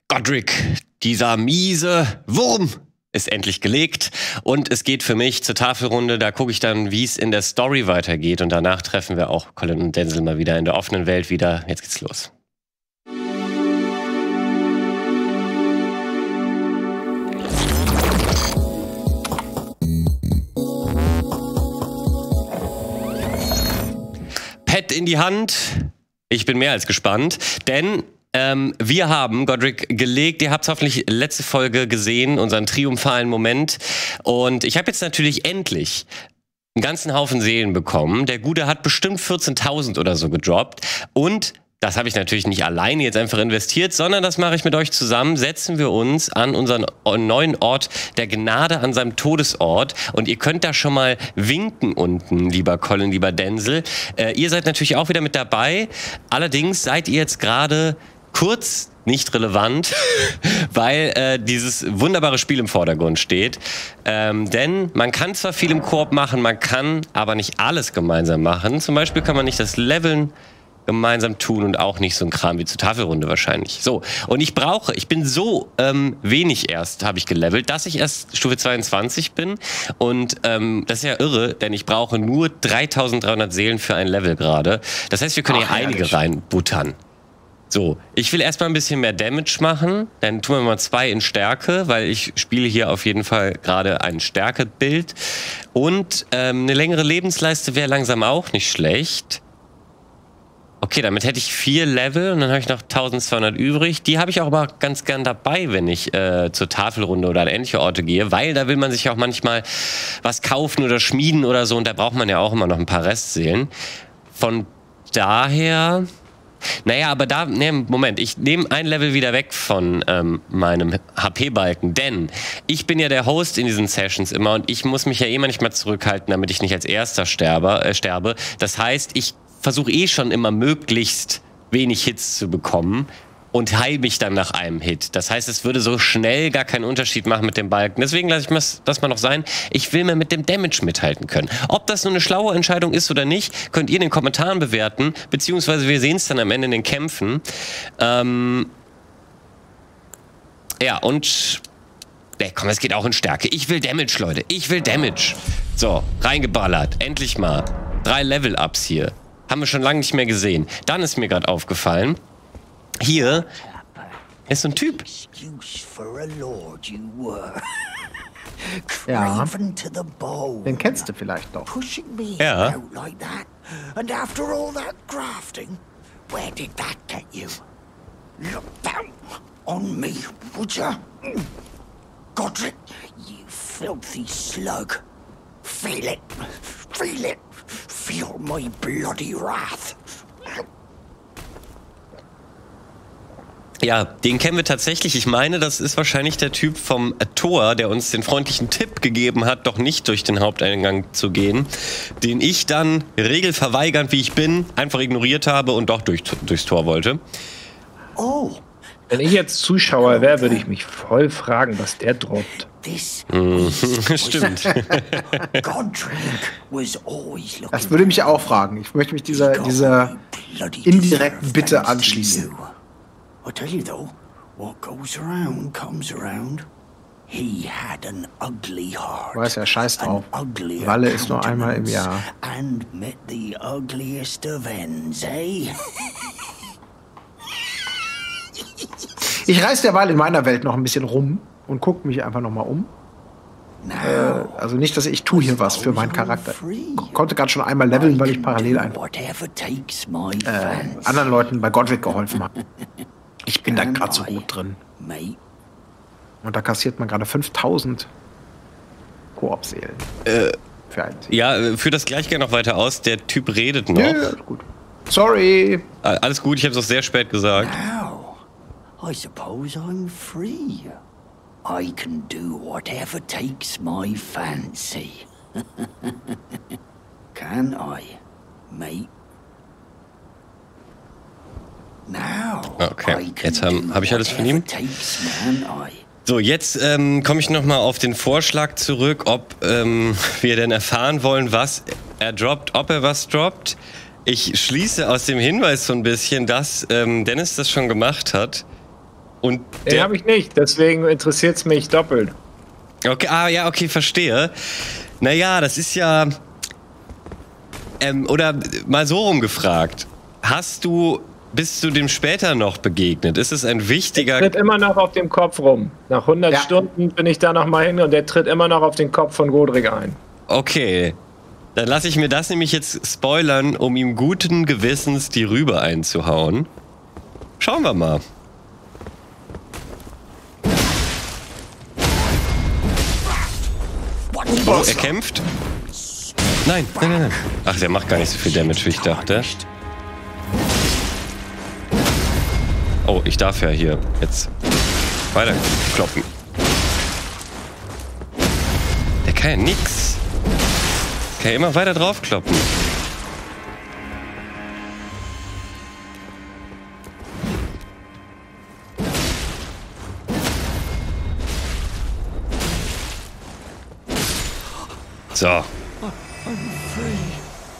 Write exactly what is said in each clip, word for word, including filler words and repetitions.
Godric, dieser miese Wurm, ist endlich gelegt. Und es geht für mich zur Tafelrunde. Da gucke ich dann, wie es in der Story weitergeht. Und danach treffen wir auch Colin und Denzel mal wieder in der offenen Welt wieder. Jetzt geht's los. Pad in die Hand. Ich bin mehr als gespannt, denn ähm, wir haben Godric gelegt. Ihr habt es hoffentlich letzte Folge gesehen, unseren triumphalen Moment. Und ich habe jetzt natürlich endlich einen ganzen Haufen Seelen bekommen. Der Gute hat bestimmt vierzehntausend oder so gedroppt. Und das habe ich natürlich nicht alleine jetzt einfach investiert, sondern das mache ich mit euch zusammen. Setzen wir uns an unseren neuen Ort der Gnade, an seinem Todesort. Und ihr könnt da schon mal winken unten, lieber Colin, lieber Denzel. Äh, ihr seid natürlich auch wieder mit dabei. Allerdings seid ihr jetzt gerade kurz nicht relevant, weil äh, dieses wunderbare Spiel im Vordergrund steht. Ähm, denn man kann zwar viel im Koop machen, man kann aber nicht alles gemeinsam machen. Zum Beispiel kann man nicht das Leveln gemeinsam tun und auch nicht so ein Kram wie zur Tafelrunde wahrscheinlich. So, und ich brauche, ich bin so ähm, wenig erst, habe ich gelevelt, dass ich erst Stufe zweiundzwanzig bin und ähm, das ist ja irre, denn ich brauche nur dreitausenddreihundert Seelen für ein Level gerade. Das heißt, wir können hier einige reinbuttern. So, ich will erstmal ein bisschen mehr Damage machen, dann tun wir mal zwei in Stärke, weil ich spiele hier auf jeden Fall gerade ein Stärke-Bild und ähm, eine längere Lebensleiste wäre langsam auch nicht schlecht. Okay, damit hätte ich vier Level und dann habe ich noch eintausendzweihundert übrig. Die habe ich auch aber ganz gern dabei, wenn ich äh, zur Tafelrunde oder an ähnliche Orte gehe, weil da will man sich auch manchmal was kaufen oder schmieden oder so und da braucht man ja auch immer noch ein paar Restseelen. Von daher... Naja, aber da... Nee, Moment, ich nehme ein Level wieder weg von ähm, meinem H P-Balken, denn ich bin ja der Host in diesen Sessions immer und ich muss mich ja eh manchmal zurückhalten, damit ich nicht als Erster sterbe. Äh, sterbe. Das heißt, ich versuche eh schon immer möglichst wenig Hits zu bekommen und heile mich dann nach einem Hit. Das heißt, es würde so schnell gar keinen Unterschied machen mit dem Balken. Deswegen lasse ich das mal noch sein. Ich will mir mit dem Damage mithalten können. Ob das nur eine schlaue Entscheidung ist oder nicht, könnt ihr in den Kommentaren bewerten, beziehungsweise wir sehen es dann am Ende in den Kämpfen. Ähm ja, und... Nee, komm, es geht auch in Stärke. Ich will Damage, Leute. Ich will Damage. So, reingeballert. Endlich mal. Drei Level-Ups hier. Haben wir schon lange nicht mehr gesehen. Dann ist mir gerade aufgefallen, hier ist so ein Typ. Ja, den kennst du vielleicht doch. Ja. Godric, you filthy slug. Feel it. Feel it. Feel my bloody wrath. Ja, den kennen wir tatsächlich. Ich meine, das ist wahrscheinlich der Typ vom Tor, der uns den freundlichen Tipp gegeben hat, doch nicht durch den Haupteingang zu gehen, den ich dann regelverweigernd, wie ich bin, einfach ignoriert habe und doch durch, durchs Tor wollte. Oh. Wenn ich jetzt Zuschauer wäre, würde ich mich voll fragen, was der droppt. Mm, stimmt. Das würde mich auch fragen. Ich möchte mich dieser, dieser indirekten Bitte anschließen. Weiß ja, scheiß drauf. Walle ist nur einmal im Jahr. Ich reise derweil in meiner Welt noch ein bisschen rum und gucke mich einfach noch mal um. Äh, also nicht, dass ich tue hier was für meinen Charakter. Ich konnte gerade schon einmal leveln, weil ich parallel einfach äh, anderen Leuten bei Godric geholfen habe. Ich bin da gerade so gut drin. Und da kassiert man gerade fünftausend Koop-Seelen. Äh, ja, führ das gleich gerne noch weiter aus. Der Typ redet noch. Ja, ja, gut. Sorry. Alles gut, ich habe es auch sehr spät gesagt. I suppose I'm free. I can do whatever takes my fancy. Can I, mate? Now, okay, jetzt habe hab ich alles von ihm. So, jetzt ähm, komme ich nochmal auf den Vorschlag zurück, ob ähm, wir denn erfahren wollen, was er droppt, ob er was droppt. Ich schließe aus dem Hinweis so ein bisschen, dass ähm, Dennis das schon gemacht hat. Und Den der habe ich nicht, deswegen interessiert es mich doppelt. Okay, ah ja, okay, verstehe. Naja, das ist ja... Ähm, oder mal so rumgefragt. Hast du... Bist du dem später noch begegnet? Ist es ein wichtiger... Der tritt immer noch auf dem Kopf rum. Nach hundert Ja. Stunden bin ich da noch mal hin und der tritt immer noch auf den Kopf von Godric ein. Okay. Dann lasse ich mir das nämlich jetzt spoilern, um ihm guten Gewissens die Rübe einzuhauen. Schauen wir mal. Oh, er kämpft. Nein, nein, nein, nein. Ach, der macht gar nicht so viel Damage, wie ich dachte. Oh, ich darf ja hier jetzt weiter kloppen. Der kann ja nix. Kann ja immer weiter drauf kloppen. So. I'm free.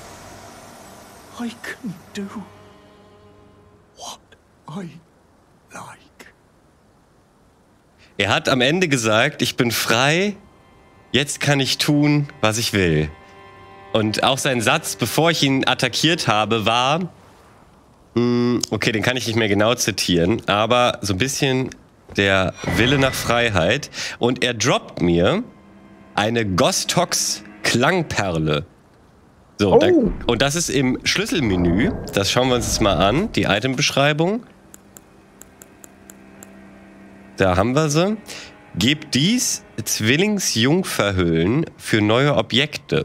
I can do what I like. Er hat am Ende gesagt, ich bin frei, jetzt kann ich tun, was ich will. Und auch sein Satz, bevor ich ihn attackiert habe, war, mh, okay, den kann ich nicht mehr genau zitieren, aber so ein bisschen der Wille nach Freiheit. Und er droppt mir eine Gostox Klangperle. So, Oh. da, und das ist im Schlüsselmenü. Das schauen wir uns jetzt mal an, die Itembeschreibung. Da haben wir sie. Gebt dies Zwillingsjungferhüllen für neue Objekte.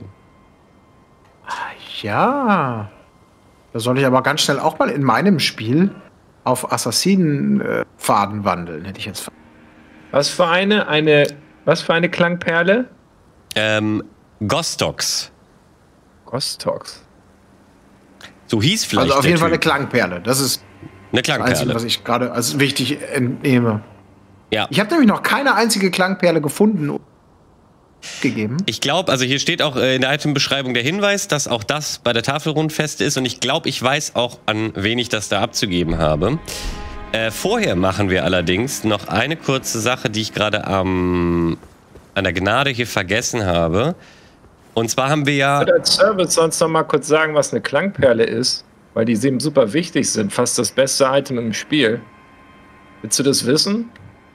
Ja. Da soll ich aber ganz schnell auch mal in meinem Spiel auf Assassinenpfaden wandeln, hätte ich jetzt. Was für eine, eine, was für eine Klangperle? Ähm, Gostox. Gostox. So hieß vielleicht Also auf der jeden Fall eine Typ. Klangperle. Das ist Eine das Einzige, Klangperle. was ich gerade als wichtig entnehme. Ja. Ich habe nämlich noch keine einzige Klangperle gefunden und gegeben. Ich glaube, also hier steht auch äh, in der Itembeschreibung der Hinweis, dass auch das bei der Tafelrundfest ist. Und ich glaube, ich weiß auch, an wen ich das da abzugeben habe. Äh, vorher machen wir allerdings noch eine kurze Sache, die ich gerade am an der Gnade hier vergessen habe. Und zwar haben wir ja... Ich würde als Service sonst noch mal kurz sagen, was eine Klangperle ist, weil die eben super wichtig sind. Fast das beste Item im Spiel. Willst du das wissen?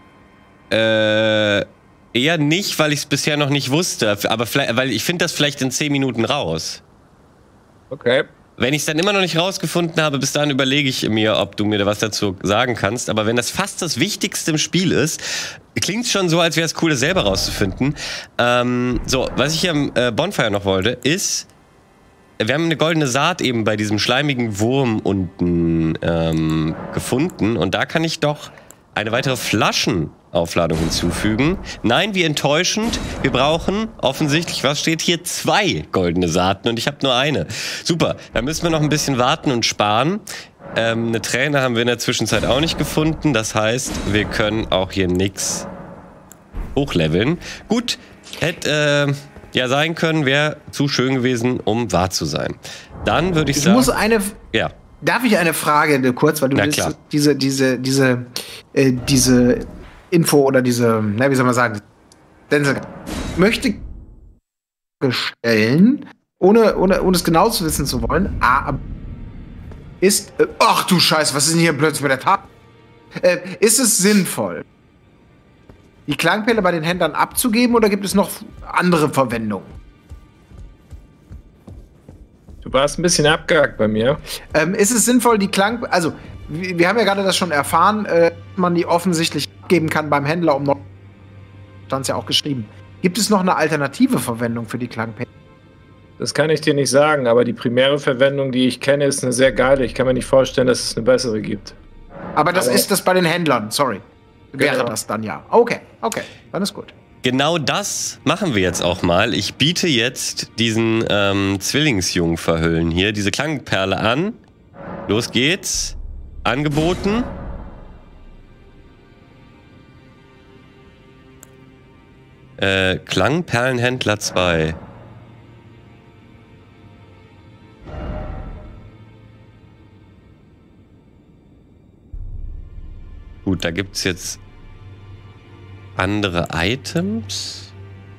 Äh, eher nicht, weil ich es bisher noch nicht wusste. Aber vielleicht, weil ich finde das vielleicht in zehn Minuten raus. Okay. Wenn ich es dann immer noch nicht rausgefunden habe, bis dahin überlege ich mir, ob du mir da was dazu sagen kannst. Aber wenn das fast das Wichtigste im Spiel ist, klingt es schon so, als wäre es cool, das selber rauszufinden. Ähm, so, was ich am äh, Bonfire noch wollte, ist, wir haben eine goldene Saat eben bei diesem schleimigen Wurm unten ähm, gefunden. Und da kann ich doch eine weitere Flaschenaufladung hinzufügen. Nein, wie enttäuschend. Wir brauchen offensichtlich, was steht hier? Zwei goldene Saaten und ich habe nur eine. Super, da müssen wir noch ein bisschen warten und sparen. Ähm, eine Träne haben wir in der Zwischenzeit auch nicht gefunden. Das heißt, wir können auch hier nix hochleveln. Gut, hätte äh, ja sein können, wäre zu schön gewesen, um wahr zu sein. Dann würde ich, Ich sagen... muss eine. ja. Darf ich eine Frage kurz, weil du Na das, klar. diese, diese, diese, äh, diese Info oder diese, na, wie soll man sagen, Denzel möchte stellen, ohne, ohne, ohne es genau zu wissen zu wollen, A, ist, äh, ach du Scheiße, was ist denn hier plötzlich mit der Tat? Äh, ist es sinnvoll, die Klangperle bei den Händlern abzugeben oder gibt es noch andere Verwendungen? Du warst ein bisschen abgehakt bei mir. Ähm, ist es sinnvoll, die Klang... Also, wir, wir haben ja gerade das schon erfahren, äh, dass man die offensichtlich abgeben kann beim Händler, um noch... Stand es ja auch geschrieben. Gibt es noch eine alternative Verwendung für die Klangperle? Das kann ich dir nicht sagen, aber die primäre Verwendung, die ich kenne, ist eine sehr geile. Ich kann mir nicht vorstellen, dass es eine bessere gibt. Aber das Aber- ist das bei den Händlern, sorry. Wäre Genau. das dann ja. Okay, okay, dann ist gut. Genau das machen wir jetzt auch mal. Ich biete jetzt diesen ähm, Zwillingsjungferhüllen hier, diese Klangperle an. Los geht's. Angeboten. Äh, Klangperlenhändler zwei. Gut, da gibt es jetzt andere Items.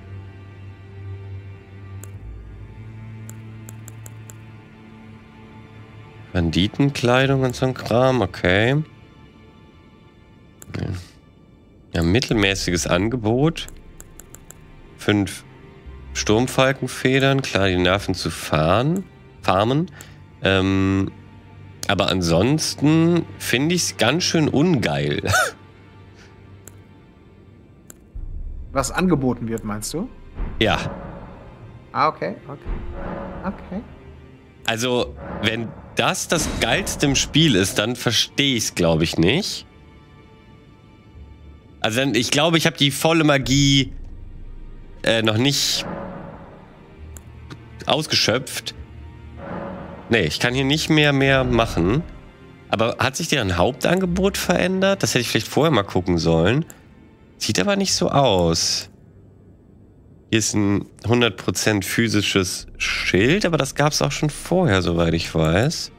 Banditenkleidung und so ein Kram, okay. Ja, mittelmäßiges Angebot. Fünf Sturmfalkenfedern, klar, die Nerven zu fahren, farmen. Ähm, aber ansonsten finde ich es ganz schön ungeil. Was angeboten wird, meinst du? Ja. Ah, okay, okay. Okay. Also, wenn das das Geilste im Spiel ist, dann verstehe ich es, glaube ich, nicht. Also, ich glaube, ich habe die volle Magie äh, noch nicht ausgeschöpft. Nee, ich kann hier nicht mehr mehr machen. Aber hat sich deren Hauptangebot verändert? Das hätte ich vielleicht vorher mal gucken sollen. Sieht aber nicht so aus. Hier ist ein hundert Prozent physisches Schild, aber das gab es auch schon vorher, soweit ich weiß.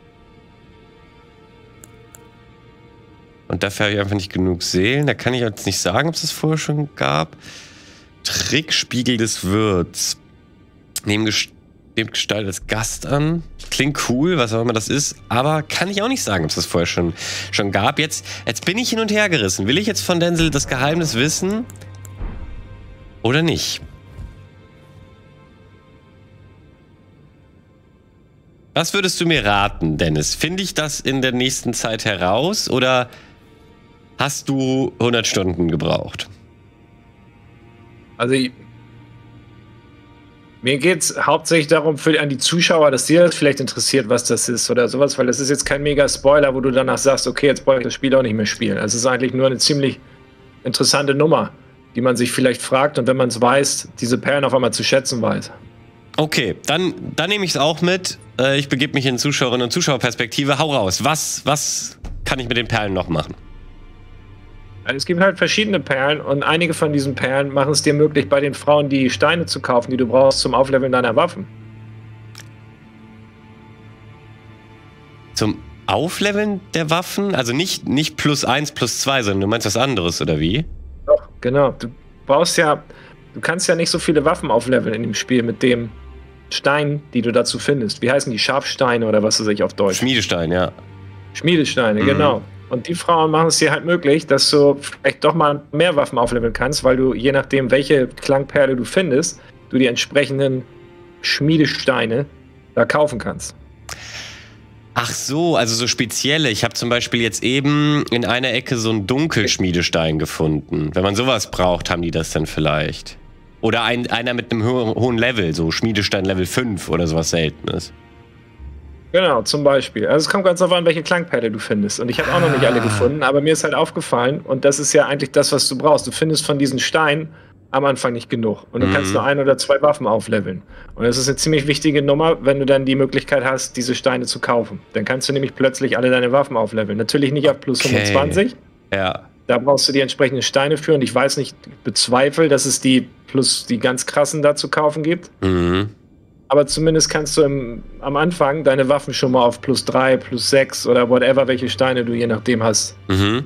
Und dafür habe ich einfach nicht genug Seelen. Da kann ich jetzt nicht sagen, ob es das vorher schon gab. Trickspiegel des Wirts. Nehmen Nehmt Gestalt als Gast an. Klingt cool, was auch immer das ist. Aber kann ich auch nicht sagen, ob es das vorher schon, schon gab. Jetzt, jetzt bin ich hin und her gerissen. Will ich jetzt von Denzel das Geheimnis wissen? Oder nicht? Was würdest du mir raten, Dennis? Finde ich das in der nächsten Zeit heraus? Oder hast du hundert Stunden gebraucht? Also ich Mir geht es hauptsächlich darum, für an die Zuschauer, dass dir das vielleicht interessiert, was das ist oder sowas, weil das ist jetzt kein Mega-Spoiler, wo du danach sagst, okay, jetzt brauche ich das Spiel auch nicht mehr spielen. Also es ist eigentlich nur eine ziemlich interessante Nummer, die man sich vielleicht fragt und wenn man es weiß, diese Perlen auf einmal zu schätzen weiß. Okay, dann, dann nehme ich es auch mit. Äh, ich begebe mich in Zuschauerinnen- und Zuschauerperspektive. Hau raus. Was, was kann ich mit den Perlen noch machen? Also es gibt halt verschiedene Perlen und einige von diesen Perlen machen es dir möglich, bei den Frauen die Steine zu kaufen, die du brauchst zum Aufleveln deiner Waffen. Zum Aufleveln der Waffen? Also nicht, nicht plus eins, plus zwei, sondern du meinst was anderes, oder wie? Doch, genau. Du brauchst ja, du kannst ja nicht so viele Waffen aufleveln in dem Spiel mit dem Stein, die du dazu findest. Wie heißen die? Scharfsteine oder was weiß ich auf Deutsch? Schmiedestein, ja. Schmiedesteine, Mhm. genau. Und die Frauen machen es dir halt möglich, dass du vielleicht doch mal mehr Waffen aufleveln kannst, weil du, je nachdem, welche Klangperle du findest, du die entsprechenden Schmiedesteine da kaufen kannst. Ach so, also so spezielle. Ich habe zum Beispiel jetzt eben in einer Ecke so einen Dunkelschmiedestein gefunden. Wenn man sowas braucht, haben die das dann vielleicht. Oder ein, einer mit einem ho hohen Level, so Schmiedestein Level fünf oder sowas Seltenes. Genau, zum Beispiel. Also es kommt ganz darauf an, welche Klangperle du findest. Und ich habe auch noch nicht alle gefunden, aber mir ist halt aufgefallen, und das ist ja eigentlich das, was du brauchst. Du findest von diesen Steinen am Anfang nicht genug. Und du Mhm. kannst nur ein oder zwei Waffen aufleveln. Und das ist eine ziemlich wichtige Nummer, wenn du dann die Möglichkeit hast, diese Steine zu kaufen. Dann kannst du nämlich plötzlich alle deine Waffen aufleveln. Natürlich nicht auf plus Okay. fünfundzwanzig. Ja. Da brauchst du die entsprechenden Steine für. Und ich weiß nicht, ich bezweifle, dass es die plus die ganz krassen da zu kaufen gibt. Mhm. Aber zumindest kannst du im, am Anfang deine Waffen schon mal auf plus drei, plus sechs oder whatever, welche Steine du je nachdem hast. Mhm.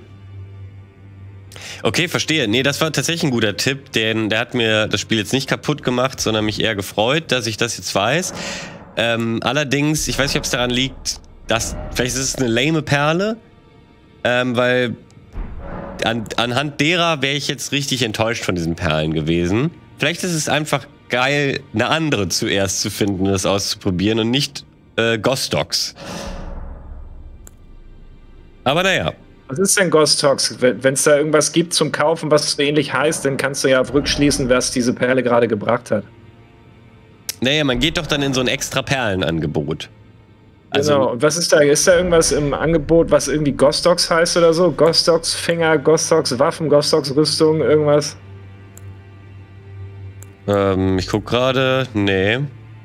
Okay, verstehe. Nee, das war tatsächlich ein guter Tipp, denn der hat mir das Spiel jetzt nicht kaputt gemacht, sondern mich eher gefreut, dass ich das jetzt weiß. Ähm, allerdings, ich weiß nicht, ob es daran liegt, dass vielleicht ist es eine lame Perle, ähm, weil an, anhand derer wäre ich jetzt richtig enttäuscht von diesen Perlen gewesen. Vielleicht ist es einfach geil, eine andere zuerst zu finden, das auszuprobieren und nicht äh, Ghost-Dogs. Aber naja. Was ist denn Ghost Talks? Wenn es da irgendwas gibt zum Kaufen, was so ähnlich heißt, dann kannst du ja rückschließen, was diese Perle gerade gebracht hat. Naja, man geht doch dann in so ein extra Perlenangebot. Also, Genau. Und was ist da? Ist da irgendwas im Angebot, was irgendwie Ghost Dogs heißt oder so? Ghost Dogs Finger, Ghost Dogs Waffen, Ghost Dogs Rüstung, irgendwas? Ähm, ich guck gerade. Nee.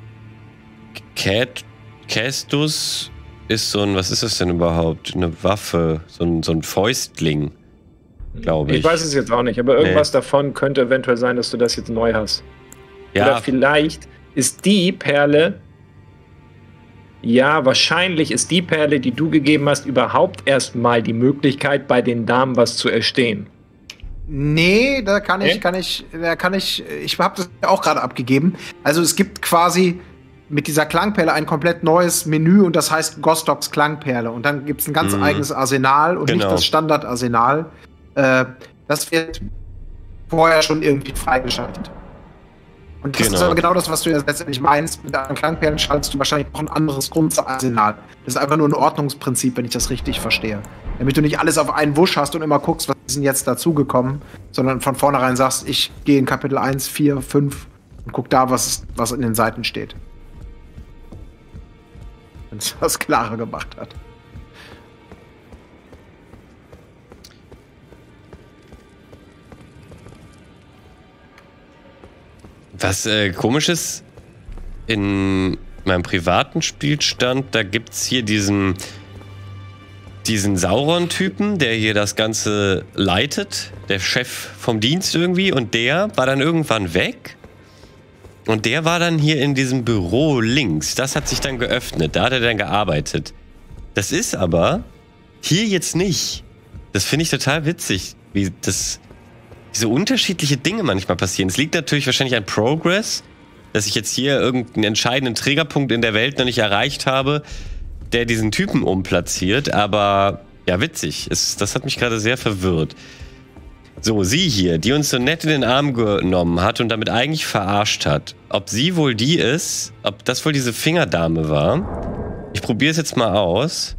Cat, Castus ist so ein, was ist das denn überhaupt? Eine Waffe, so ein, so ein Fäustling, glaube ich. Ich weiß es jetzt auch nicht, aber irgendwas nee. davon könnte eventuell sein, dass du das jetzt neu hast. Ja. Oder vielleicht ist die Perle ja, wahrscheinlich ist die Perle, die du gegeben hast, überhaupt erstmal die Möglichkeit, bei den Damen was zu erstehen. Nee, da kann ich, Nee? kann ich, da kann ich, ich habe das auch gerade abgegeben. Also es gibt quasi mit dieser Klangperle ein komplett neues Menü und das heißt Gostocks Klangperle. Und dann gibt es ein ganz Mhm. eigenes Arsenal und Genau. nicht das Standardarsenal. Äh, das wird vorher schon irgendwie freigeschaltet. Und das Genau. ist aber genau das, was du ja letztendlich meinst. Mit deinen Klangperlen schaltest du wahrscheinlich noch ein anderes Grundarsenal. Das ist einfach nur ein Ordnungsprinzip, wenn ich das richtig verstehe. Damit du nicht alles auf einen Wusch hast und immer guckst, was ist denn jetzt dazugekommen, sondern von vornherein sagst, ich gehe in Kapitel eins, vier, fünf und guck da, was, was in den Seiten steht. Wenn es was klarer gemacht hat. Was äh, komisch ist, in meinem privaten Spielstand, da gibt's hier diesen, diesen Sauron-Typen, der hier das Ganze leitet, der Chef vom Dienst irgendwie, und der war dann irgendwann weg. Und der war dann hier in diesem Büro links. Das hat sich dann geöffnet, da hat er dann gearbeitet. Das ist aber hier jetzt nicht. Das finde ich total witzig, wie das... so unterschiedliche Dinge manchmal passieren. Es liegt natürlich wahrscheinlich an Progress, dass ich jetzt hier irgendeinen entscheidenden Trägerpunkt in der Welt noch nicht erreicht habe, der diesen Typen umplatziert, aber ja, witzig. Es, das hat mich gerade sehr verwirrt. So, sie hier, die uns so nett in den Arm genommen hat und damit eigentlich verarscht hat. Ob sie wohl die ist, ob das wohl diese Fingerdame war. Ich probiere es jetzt mal aus.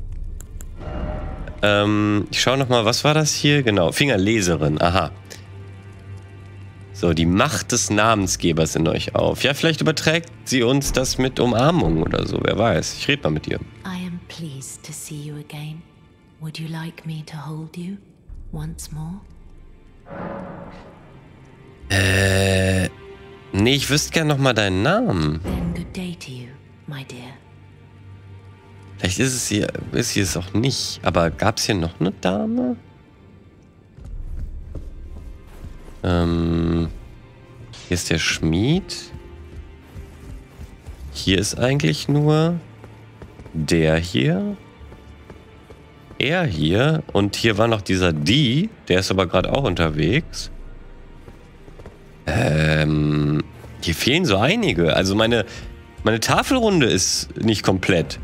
Ähm, ich schaue nochmal, was war das hier? Genau, Fingerleserin, aha. So, die Macht des Namensgebers in euch auf. Ja, vielleicht überträgt sie uns das mit Umarmung oder so, wer weiß. Ich rede mal mit ihr. I am pleased to see you again. Would you like me to hold you once more? Äh, nee, ich wüsste gern nochmal deinen Namen. Then good day to you, my dear. Vielleicht ist es hier, ist hier es auch nicht. Aber gab es hier noch eine Dame? Ähm, hier ist der Schmied. Hier ist eigentlich nur der hier. Er hier. Und hier war noch dieser Die. Der ist aber gerade auch unterwegs. Ähm, hier fehlen so einige. Also meine, meine Tafelrunde ist nicht komplett.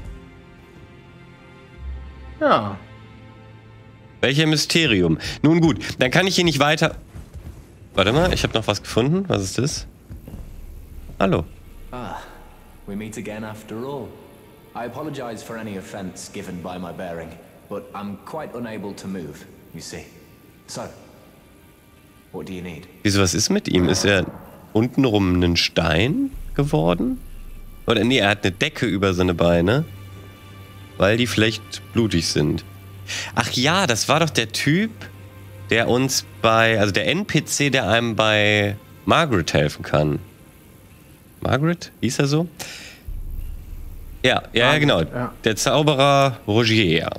Ja. Welcher Mysterium? Nun gut, dann kann ich hier nicht weiter... Warte mal, ich habe noch was gefunden. Was ist das? Hallo. Ah, we meet again after all. I apologize for any offense given by my bearing, but I'm quite unable to move, you see. So, what do you need? Wieso, was ist mit ihm? Ist er untenrum ein Stein geworden? Oder nee, er hat eine Decke über seine Beine, weil die vielleicht blutig sind. Ach ja, das war doch der Typ, der uns bei, also der N P C, der einem bei Margaret helfen kann. Margaret? Hieß er so? Ja, ja, ja, genau. Ja. Der Zauberer Rogier.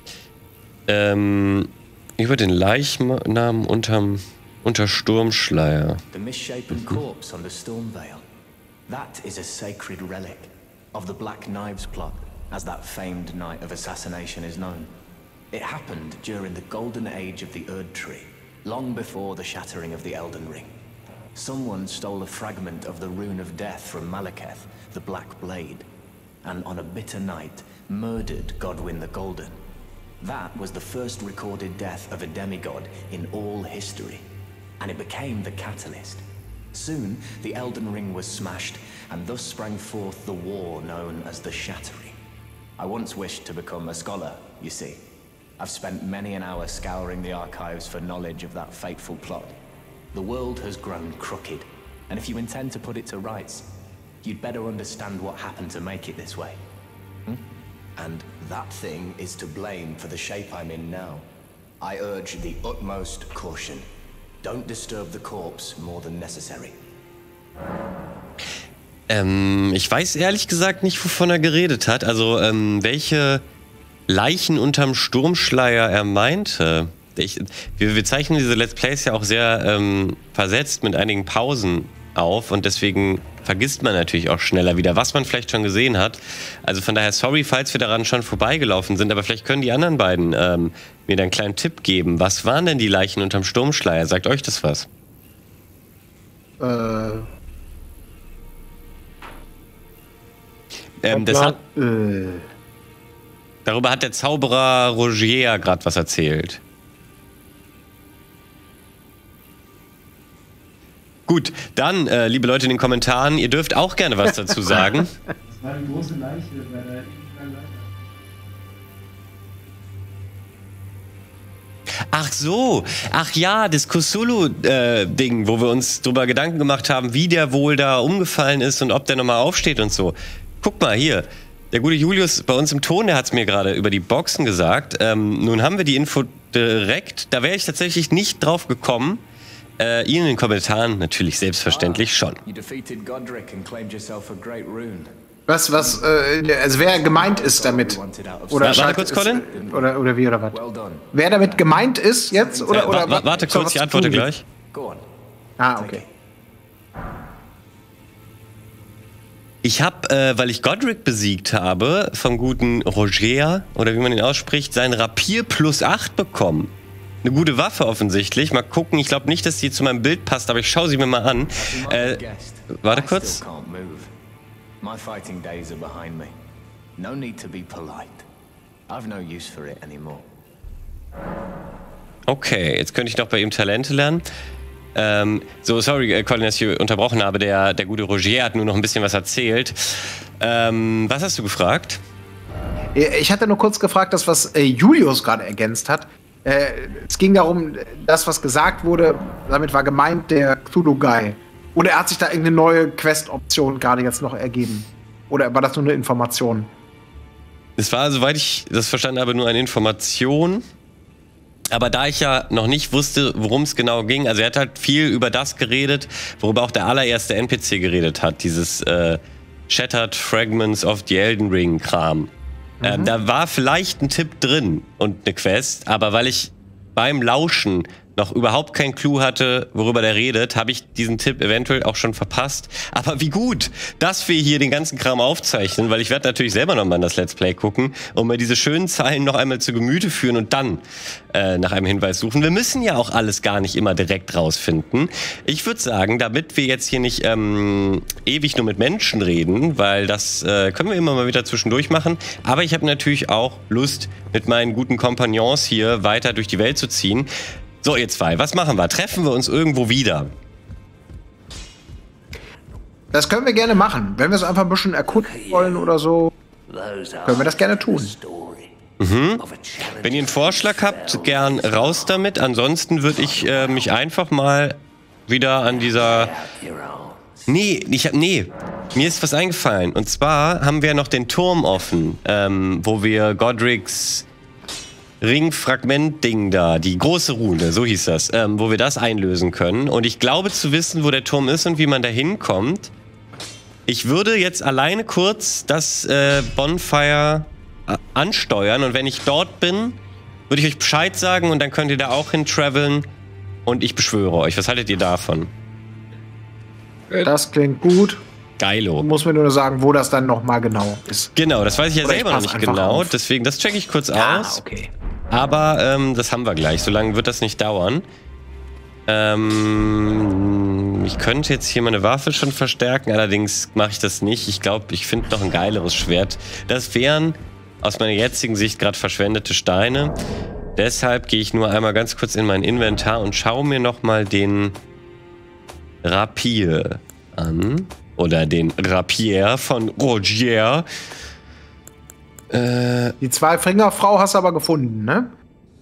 Ähm, über den Leichnam unterm, unter Sturmschleier. The misshapen corpse on the Stormveil. That is a sacred relic of the Black Knives plot, as that famed night of assassination is known. It happened during the golden age of the Erd Tree, long before the shattering of the Elden Ring. Someone stole a fragment of the Rune of Death from Malekith, the Black Blade, and on a bitter night, murdered Godwyn the Golden. That was the first recorded death of a demigod in all history, and it became the catalyst. Soon, the Elden Ring was smashed, and thus sprang forth the war known as the Shattering. I once wished to become a scholar, you see. I've spent many an hour scouring the archives for knowledge of that fateful plot. The world has grown crooked, and if you intend to put it to rights, you'd better understand what happened to make it this way. Hmm? And that thing is to blame for the shape I'm in now. I urge the utmost caution. Don't disturb the corpse more than necessary. Ähm, ich weiß ehrlich gesagt nicht, wovon er geredet hat. Also, ähm, welche Leichen unterm Sturmschleier er meinte. Ich, wir, wir zeichnen diese Let's Plays ja auch sehr ähm, versetzt mit einigen Pausen auf und deswegen vergisst man natürlich auch schneller wieder, was man vielleicht schon gesehen hat. Also von daher sorry, falls wir daran schon vorbeigelaufen sind, aber vielleicht können die anderen beiden ähm, mir dann einen kleinen Tipp geben. Was waren denn die Leichen unterm Sturmschleier? Sagt euch das was? Äh... Ähm, das hat, äh... darüber hat der Zauberer Rogier gerade was erzählt. Gut, dann, äh, liebe Leute in den Kommentaren, ihr dürft auch gerne was dazu sagen. Das war die große Leiche bei der Leiche. Ach so, ach ja, das Cthulhu-Ding, äh, wo wir uns drüber Gedanken gemacht haben, wie der wohl da umgefallen ist und ob der nochmal aufsteht und so. Guck mal hier, der gute Julius bei uns im Ton, der hat es mir gerade über die Boxen gesagt. Ähm, nun haben wir die Info direkt, da wäre ich tatsächlich nicht drauf gekommen. Äh, Ihnen in den Kommentaren natürlich selbstverständlich schon. Was, was, äh, also wer gemeint ist damit? Oder warte, warte kurz, Colin. Oder, oder wie, oder was? Wer damit gemeint ist jetzt? Oder, äh, oder wa warte kurz, ich antworte gleich. Ah, okay. Ich habe, äh, weil ich Godric besiegt habe, vom guten Rogier, oder wie man ihn ausspricht, sein Rapier plus acht bekommen. Eine gute Waffe offensichtlich. Mal gucken, ich glaube nicht, dass die zu meinem Bild passt, aber ich schaue sie mir mal an. Äh, warte kurz. My fighting days are behind me. No need to be polite. I've no use for it anymore. Okay, jetzt könnte ich noch bei ihm Talente lernen. Ähm, so, sorry, Colin, dass ich unterbrochen habe. Der, der gute Rogier hat nur noch ein bisschen was erzählt. Ähm, was hast du gefragt? Ich hatte nur kurz gefragt, das, was äh, Julius gerade ergänzt hat. Äh, es ging darum, das, was gesagt wurde, damit war gemeint der Cthulhu-Guy. Oder hat sich da irgendeine neue Quest-Option gerade jetzt noch ergeben? Oder war das nur eine Information? Es war, soweit ich das verstanden habe, nur eine Information. Aber da ich ja noch nicht wusste, worum es genau ging, also er hat halt viel über das geredet, worüber auch der allererste N P C geredet hat, dieses äh, Shattered Fragments of the Elden Ring Kram. Mhm. Ähm, da war vielleicht ein Tipp drin und eine Quest, aber weil ich beim Lauschen noch überhaupt keinen Clou hatte, worüber der redet, habe ich diesen Tipp eventuell auch schon verpasst. Aber wie gut, dass wir hier den ganzen Kram aufzeichnen, weil ich werde natürlich selber nochmal in das Let's Play gucken und mir diese schönen Zeilen noch einmal zu Gemüte führen und dann äh, nach einem Hinweis suchen. Wir müssen ja auch alles gar nicht immer direkt rausfinden. Ich würde sagen, damit wir jetzt hier nicht ähm, ewig nur mit Menschen reden, weil das äh, können wir immer mal wieder zwischendurch machen, aber ich habe natürlich auch Lust, mit meinen guten Kompagnons hier weiter durch die Welt zu ziehen. So, ihr zwei, was machen wir? Treffen wir uns irgendwo wieder? Das können wir gerne machen. Wenn wir es einfach ein bisschen erkunden wollen oder so, können wir das gerne tun. Mhm. Wenn ihr einen Vorschlag habt, gern raus damit. Ansonsten würde ich äh, mich einfach mal wieder an dieser... Nee, ich hab, nee, mir ist was eingefallen. Und zwar haben wir noch den Turm offen, ähm, wo wir Godrics Ringfragment-Ding da, die große Rune, so hieß das, ähm, wo wir das einlösen können. Und ich glaube zu wissen, wo der Turm ist und wie man da hinkommt. Ich würde jetzt alleine kurz das äh, Bonfire äh, ansteuern und wenn ich dort bin, würde ich euch Bescheid sagen und dann könnt ihr da auch hin traveln und ich beschwöre euch. Was haltet ihr davon? Das klingt gut. Geilo. Muss mir nur sagen, wo das dann nochmal genau ist. Genau, das weiß ich ja Oder selber ich noch nicht pass genau, auf. deswegen, das checke ich kurz Ah, aus. okay. Aber ähm, das haben wir gleich, so lange wird das nicht dauern. Ähm, ich könnte jetzt hier meine Waffe schon verstärken, allerdings mache ich das nicht. Ich glaube, ich finde noch ein geileres Schwert. Das wären aus meiner jetzigen Sicht gerade verschwendete Steine. Deshalb gehe ich nur einmal ganz kurz in mein Inventar und schaue mir nochmal den Rapier an. Oder den Rapier von Rogier. Äh, Die Zwei-Finger-Frau hast du aber gefunden, ne?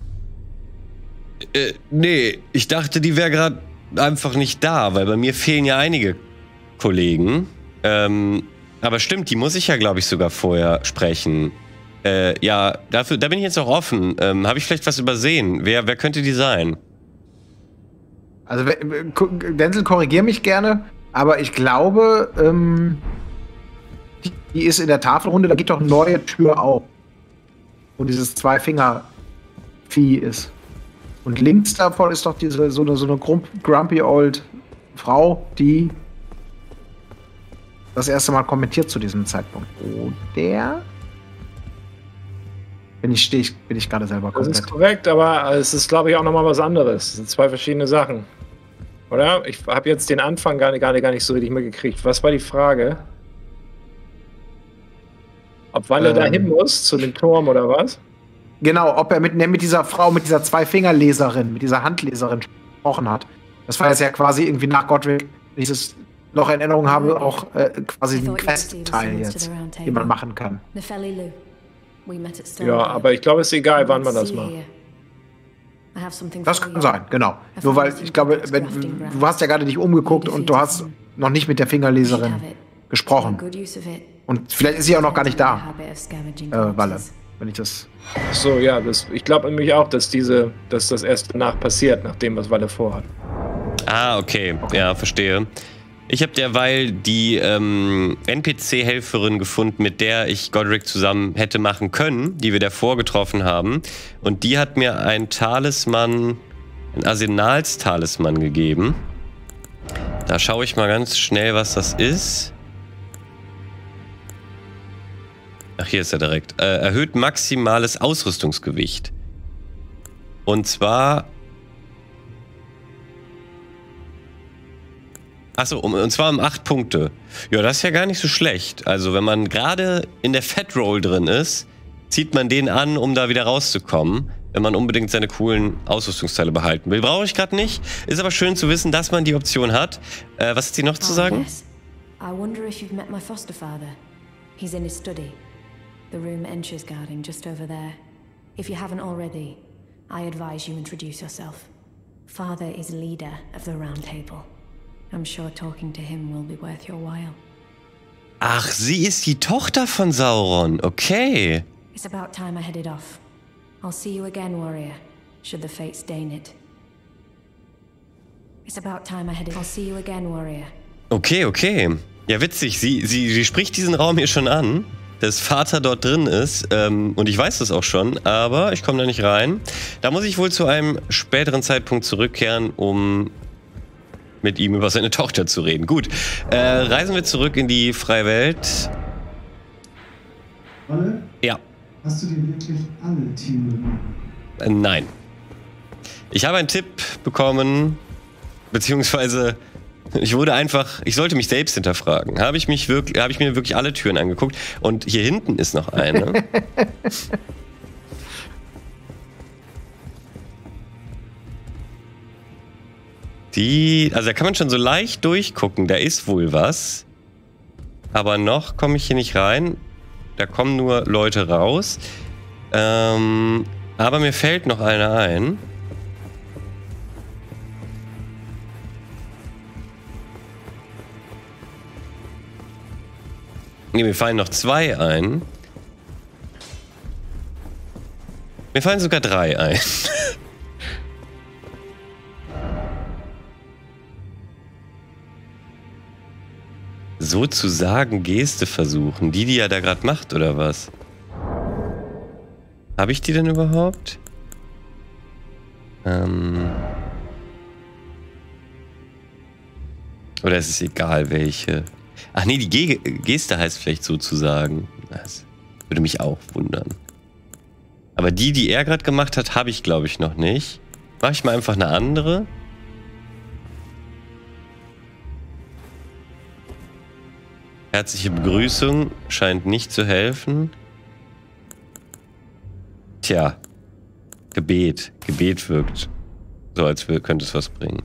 Äh, nee, ich dachte, die wäre gerade einfach nicht da, weil bei mir fehlen ja einige Kollegen. Ähm, aber stimmt, die muss ich ja, glaube ich, sogar vorher sprechen. Äh, ja, dafür, da bin ich jetzt auch offen. Ähm, habe ich vielleicht was übersehen? Wer, wer könnte die sein? Also, Denzel, korrigier mich gerne, aber ich glaube, ähm, die, die ist in der Tafelrunde, da geht doch eine neue Tür auf. Wo dieses Zwei-Finger-Vieh ist. Und links davon ist doch diese so eine, so eine grumpy old Frau, die das erste Mal kommentiert zu diesem Zeitpunkt. Oder? Bin ich, steh ich, bin ich gerade selber komplett. Das ist korrekt, aber es ist, glaube ich, auch nochmal was anderes. Es sind zwei verschiedene Sachen. Oder? Ich habe jetzt den Anfang gar nicht, gar, nicht, gar nicht so richtig mitgekriegt. Was war die Frage? Ob Walle ähm, da hin muss, zu dem Turm oder was? Genau, ob er mit, mit dieser Frau, mit dieser Zwei-Finger-Leserin, mit dieser Handleserin gesprochen hat. Das war jetzt ja quasi irgendwie nach Godric, wenn ich das noch in Erinnerung habe, auch äh, quasi ein Quest-Teil jetzt, den man machen kann. Ja, aber ich glaube, es ist egal, wann man das macht. Das kann sein, genau. Nur weil, ich glaube, wenn, du hast ja gerade dich umgeguckt und du hast noch nicht mit der Fingerleserin gesprochen. Und vielleicht ist sie auch noch gar nicht da, äh, Walle, wenn ich das... So, ja, das, ich glaube nämlich auch, dass diese, dass das erst danach passiert, nach dem, was Walle vorhat. Ah, okay, okay. Ja, verstehe. Ich habe derweil die ähm, N P C-Helferin gefunden, mit der ich Godric zusammen hätte machen können, die wir davor getroffen haben. Und die hat mir ein Talisman, ein Arsenalstalisman gegeben. Da schaue ich mal ganz schnell, was das ist. Ach, hier ist er direkt. Äh, erhöht maximales Ausrüstungsgewicht. Und zwar... Achso, um, und zwar um acht Punkte. Ja, das ist ja gar nicht so schlecht. Also wenn man gerade in der Fat Roll drin ist, zieht man den an, um da wieder rauszukommen. Wenn man unbedingt seine coolen Ausrüstungsteile behalten will. Brauche ich gerade nicht. Ist aber schön zu wissen, dass man die Option hat. Äh, was hat sie noch zu sagen? I wonder if you've met my foster father. He's in his study. The room Encher's guarding just over there. If you haven't already, I advise you introduce yourself. Father is leader of the Round Table. I'm sure talking to him will be worth your while. Ach, sie ist die Tochter von Sauron. Okay. It's about time I headed off. I'll see you again, warrior, should the fates deign it. It's about time I headed. I'll see you again, warrior. Okay, okay. Ja, witzig. Sie, sie, sie spricht diesen Raum hier schon an, dass Vater dort drin ist. Ähm, und ich weiß das auch schon, aber ich komme da nicht rein. Da muss ich wohl zu einem späteren Zeitpunkt zurückkehren, um mit ihm über seine Tochter zu reden. Gut, äh, reisen wir zurück in die freie Welt. Walle? Ja. Hast du dir wirklich alle Team Äh, nein. Ich habe einen Tipp bekommen, beziehungsweise ich wurde einfach, ich sollte mich selbst hinterfragen. Habe ich mich wirklich, habe ich mir wirklich alle Türen angeguckt und hier hinten ist noch eine. Die, also da kann man schon so leicht durchgucken, da ist wohl was. Aber noch komme ich hier nicht rein. Da kommen nur Leute raus. Ähm, aber mir fällt noch einer ein. Ne, mir fallen noch zwei ein. Mir fallen sogar drei ein. Sozusagen Geste versuchen. Die, die er da gerade macht, oder was? Habe ich die denn überhaupt? Ähm... Oder ist es egal, welche? Ach nee, die Ge Geste heißt vielleicht sozusagen. Das würde mich auch wundern. Aber die, die er gerade gemacht hat, habe ich, glaube ich, noch nicht. Mache ich mal einfach eine andere. Herzliche Begrüßung scheint nicht zu helfen. Tja, Gebet. Gebet wirkt so, als könnte es was bringen.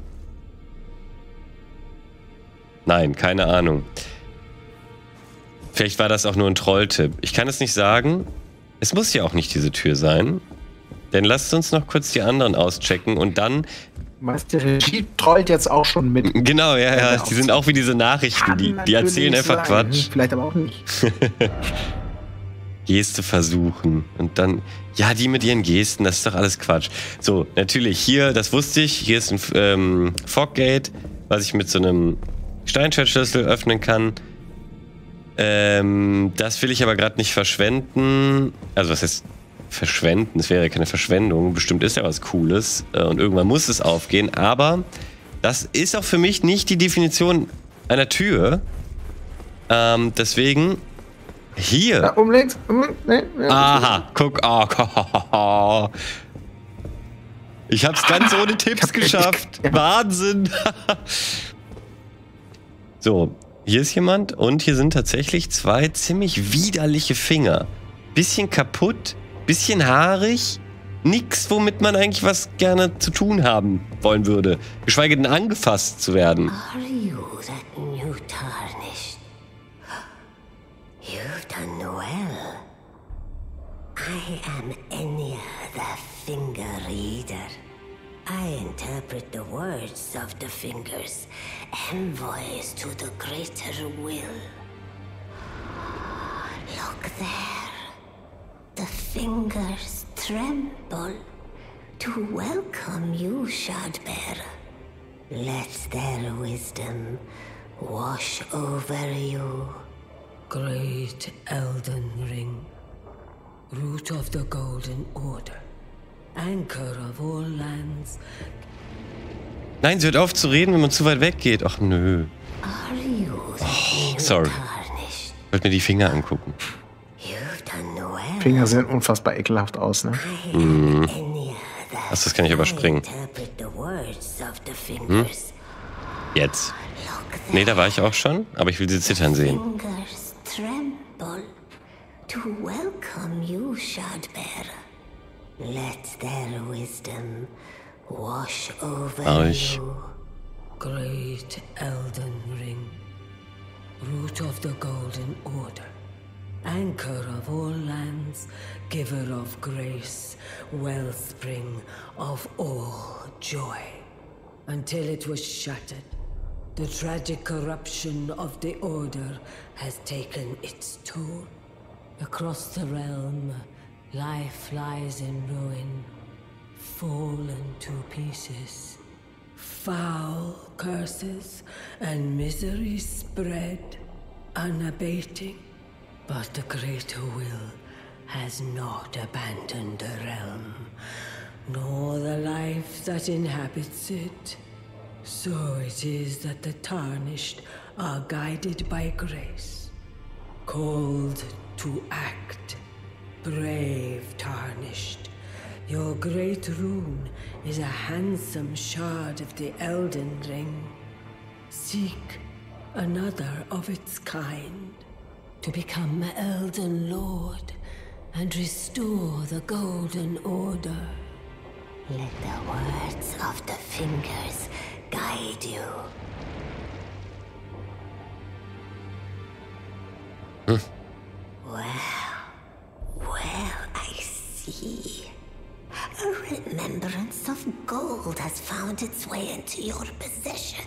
Nein, keine Ahnung. Vielleicht war das auch nur ein Trolltipp. Ich kann es nicht sagen. Es muss ja auch nicht diese Tür sein. Denn lasst uns noch kurz die anderen auschecken und dann... Meister Regie trollt jetzt auch schon mit. Genau, ja, ja. Die sind auch wie diese Nachrichten. Die, die erzählen einfach sein. Quatsch. Vielleicht aber auch nicht. Geste versuchen. Und dann, ja, die mit ihren Gesten, das ist doch alles Quatsch. So, natürlich hier, das wusste ich. Hier ist ein ähm, Foggate, was ich mit so einem Steinschwertschlüssel öffnen kann. Ähm, das will ich aber gerade nicht verschwenden. Also, was heißt verschwenden? Das wäre ja keine Verschwendung. Bestimmt ist ja was Cooles. Äh, und irgendwann muss es aufgehen. Aber das ist auch für mich nicht die Definition einer Tür. Ähm, deswegen hier. Ja, um links. Um, nee, nee, Aha, guck. Oh, ich hab's ganz ohne Tipps geschafft. Ja. Wahnsinn. So, hier ist jemand und hier sind tatsächlich zwei ziemlich widerliche Finger. Bisschen kaputt, bisschen haarig. Nix, womit man eigentlich was gerne zu tun haben wollen würde. Geschweige denn angefasst zu werden. Are you that new tarnished? You've done well. I am Enya, the Finger Reader. I interpret the words of the fingers, envoys to the greater will. Look there. The fingers tremble to welcome you, Shardbearer. Let their wisdom wash over you. Great Elden Ring, root of the Golden Order, anchor of all lands. Nein, sie hört auf zu reden, wenn man zu weit weg geht. Ach nö. Are you Oh, sorry. tarnished? Ich wollte mir die Finger angucken. You've done well. Finger sehen unfassbar ekelhaft aus, ne? I am Enya, the Ach, das kann ich überspringen. I interpret the words of the fingers. Jetzt. Look there. Nee, da war ich auch schon, aber ich will sie zittern sehen. Fingers tremble to welcome you, Shardbearer. Let their wisdom wash over Euch. you. Great Elden Ring, root of the Golden Order, anchor of all lands, giver of grace, wellspring of all joy. Until it was shattered, the tragic corruption of the Order has taken its toll. Across the realm, life lies in ruin, fallen to pieces. Foul curses and misery spread, unabating. But the greater will has not abandoned the realm, nor the life that inhabits it. So it is that the tarnished are guided by grace, called to act. Brave tarnished, your great rune is a handsome shard of the Elden Ring. Seek another of its kind to become Elden Lord and restore the Golden Order. Let the words of the fingers guide you. Well, well, I see. A remembrance of gold has found its way into your possession.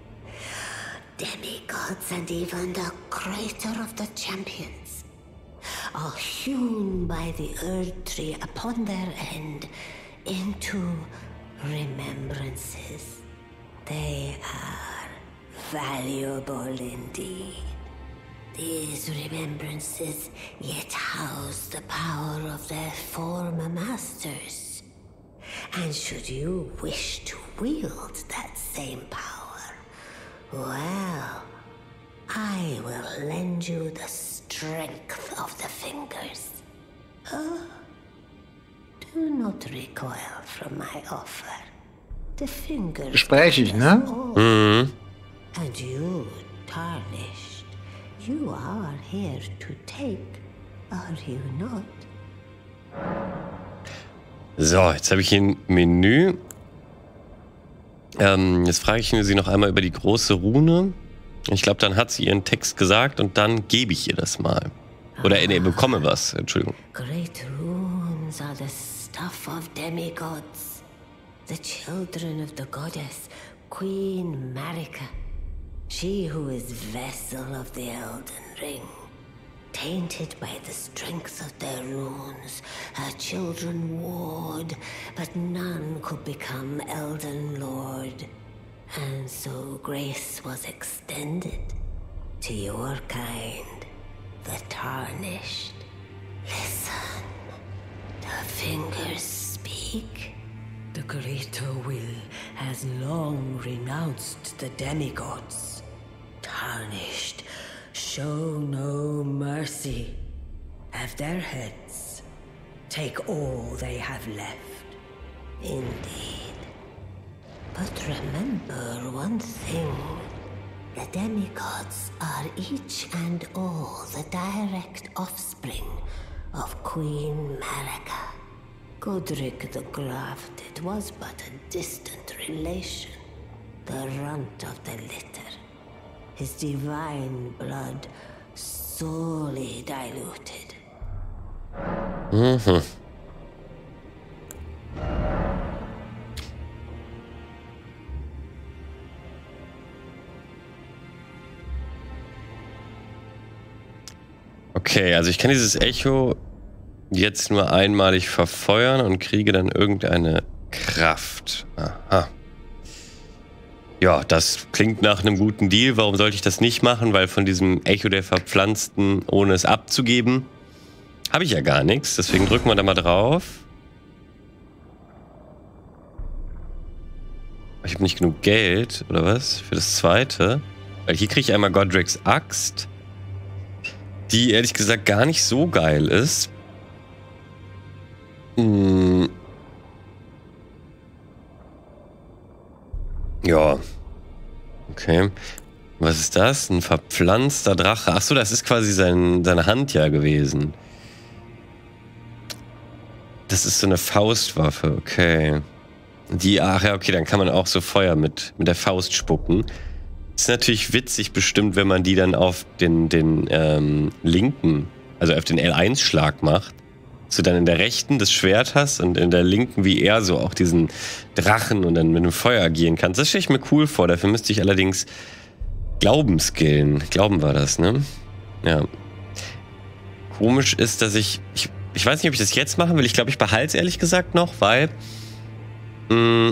Demigods and even the creator of the champions are hewn by the Erd Tree upon their end into remembrances. They are valuable indeed. These remembrances yet house the power of their former masters. And should you wish to wield that same power, well, I will lend you the strength of the fingers. Oh, do not recoil from my offer. The fingers Gesprächig, ne? Mhm. and you, tarnished, you are here to take, are you not? So, jetzt habe ich hier ein Menü. Ähm, jetzt frage ich sie noch einmal über die große Rune. Ich glaube, dann hat sie ihren Text gesagt und dann gebe ich ihr das mal. Oder nee, bekomme was, Entschuldigung. Great runes are the stuff of demigods, the children of the goddess, Queen Marika. She who is vessel of the Elden Ring. Tainted by the strength of their runes, her children warred, but none could become Elden Lord. And so grace was extended to your kind, the tarnished. Listen, the fingers speak. The greater will has long renounced the demigods. Tarnished, Show no mercy. Have their heads. Take all they have left. Indeed. But remember one thing. The demigods are each and all the direct offspring of Queen Marika. Godric the Grafted was but a distant relation, the runt of the litter. His divine blood sorely diluted. Mhm. Okay, also ich kann dieses Echo jetzt nur einmalig verfeuern und kriege dann irgendeine Kraft. Aha. Ja, das klingt nach einem guten Deal. Warum sollte ich das nicht machen? Weil von diesem Echo der Verpflanzten, ohne es abzugeben, habe ich ja gar nichts. Deswegen drücken wir da mal drauf. Ich habe nicht genug Geld, oder was? Für das zweite. Weil hier kriege ich einmal Godrics Axt, die ehrlich gesagt gar nicht so geil ist. Hm. Ja. Okay. Was ist das? Ein verpflanzter Drache. Achso, das ist quasi sein, seine Hand ja gewesen. Das ist so eine Faustwaffe, okay. Die, ach ja, okay, dann kann man auch so Feuer mit, mit der Faust spucken. Ist natürlich witzig bestimmt, wenn man die dann auf den, den ähm, linken, also auf den L eins Schlag macht. Dass du dann in der rechten das Schwert hast und in der linken wie er so auch diesen Drachen und dann mit dem Feuer agieren kannst. Das stelle ich mir cool vor. Dafür müsste ich allerdings Glauben skillen. Glauben war das, ne? Ja. Komisch ist, dass ich, ich... Ich weiß nicht, ob ich das jetzt machen will. Ich glaube, ich behalte es ehrlich gesagt noch, weil... Mh,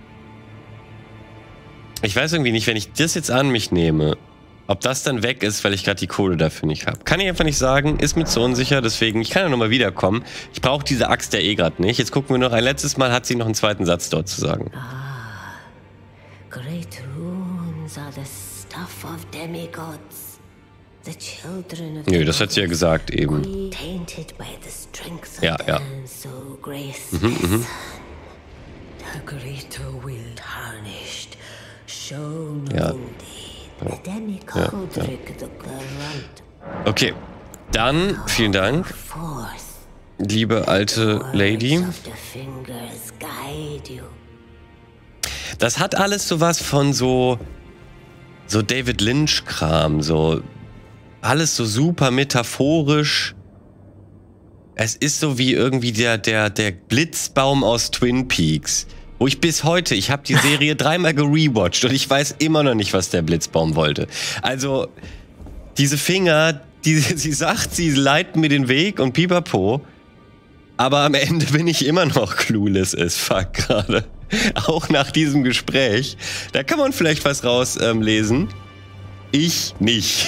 ich weiß irgendwie nicht, wenn ich das jetzt an mich nehme, ob das dann weg ist, weil ich gerade die Kohle dafür nicht habe. Kann ich einfach nicht sagen, ist mir zu unsicher, deswegen, ich kann ja nochmal wiederkommen. Ich brauche diese Axt ja eh gerade nicht. Jetzt gucken wir noch, ein letztes Mal hat sie noch einen zweiten Satz dort zu sagen. Ah, great runes are the stuff of demigods. The children of Nö, das hat sie ja gesagt eben. Tainted by the strength of Ja, ja. so grace. Mhm, mhm. The greater will tarnished. Show no Ja. The demigod Godric the Grunt. Okay, dann vielen Dank, liebe alte Lady. Of the fingers guide you. Das hat alles sowas von so so David Lynch-Kram, so alles so super metaphorisch. Es ist so wie irgendwie der der der Blitzbaum aus Twin Peaks, wo ich bis heute, ich habe die Serie dreimal gerewatcht und ich weiß immer noch nicht, was der Blitzbaum wollte. Also diese Finger, die sie sagt, sie leiten mir den Weg und pipapo, aber am Ende bin ich immer noch clueless as fuck gerade. Auch nach diesem Gespräch. Da kann man vielleicht was rauslesen. Ähm, ich nicht.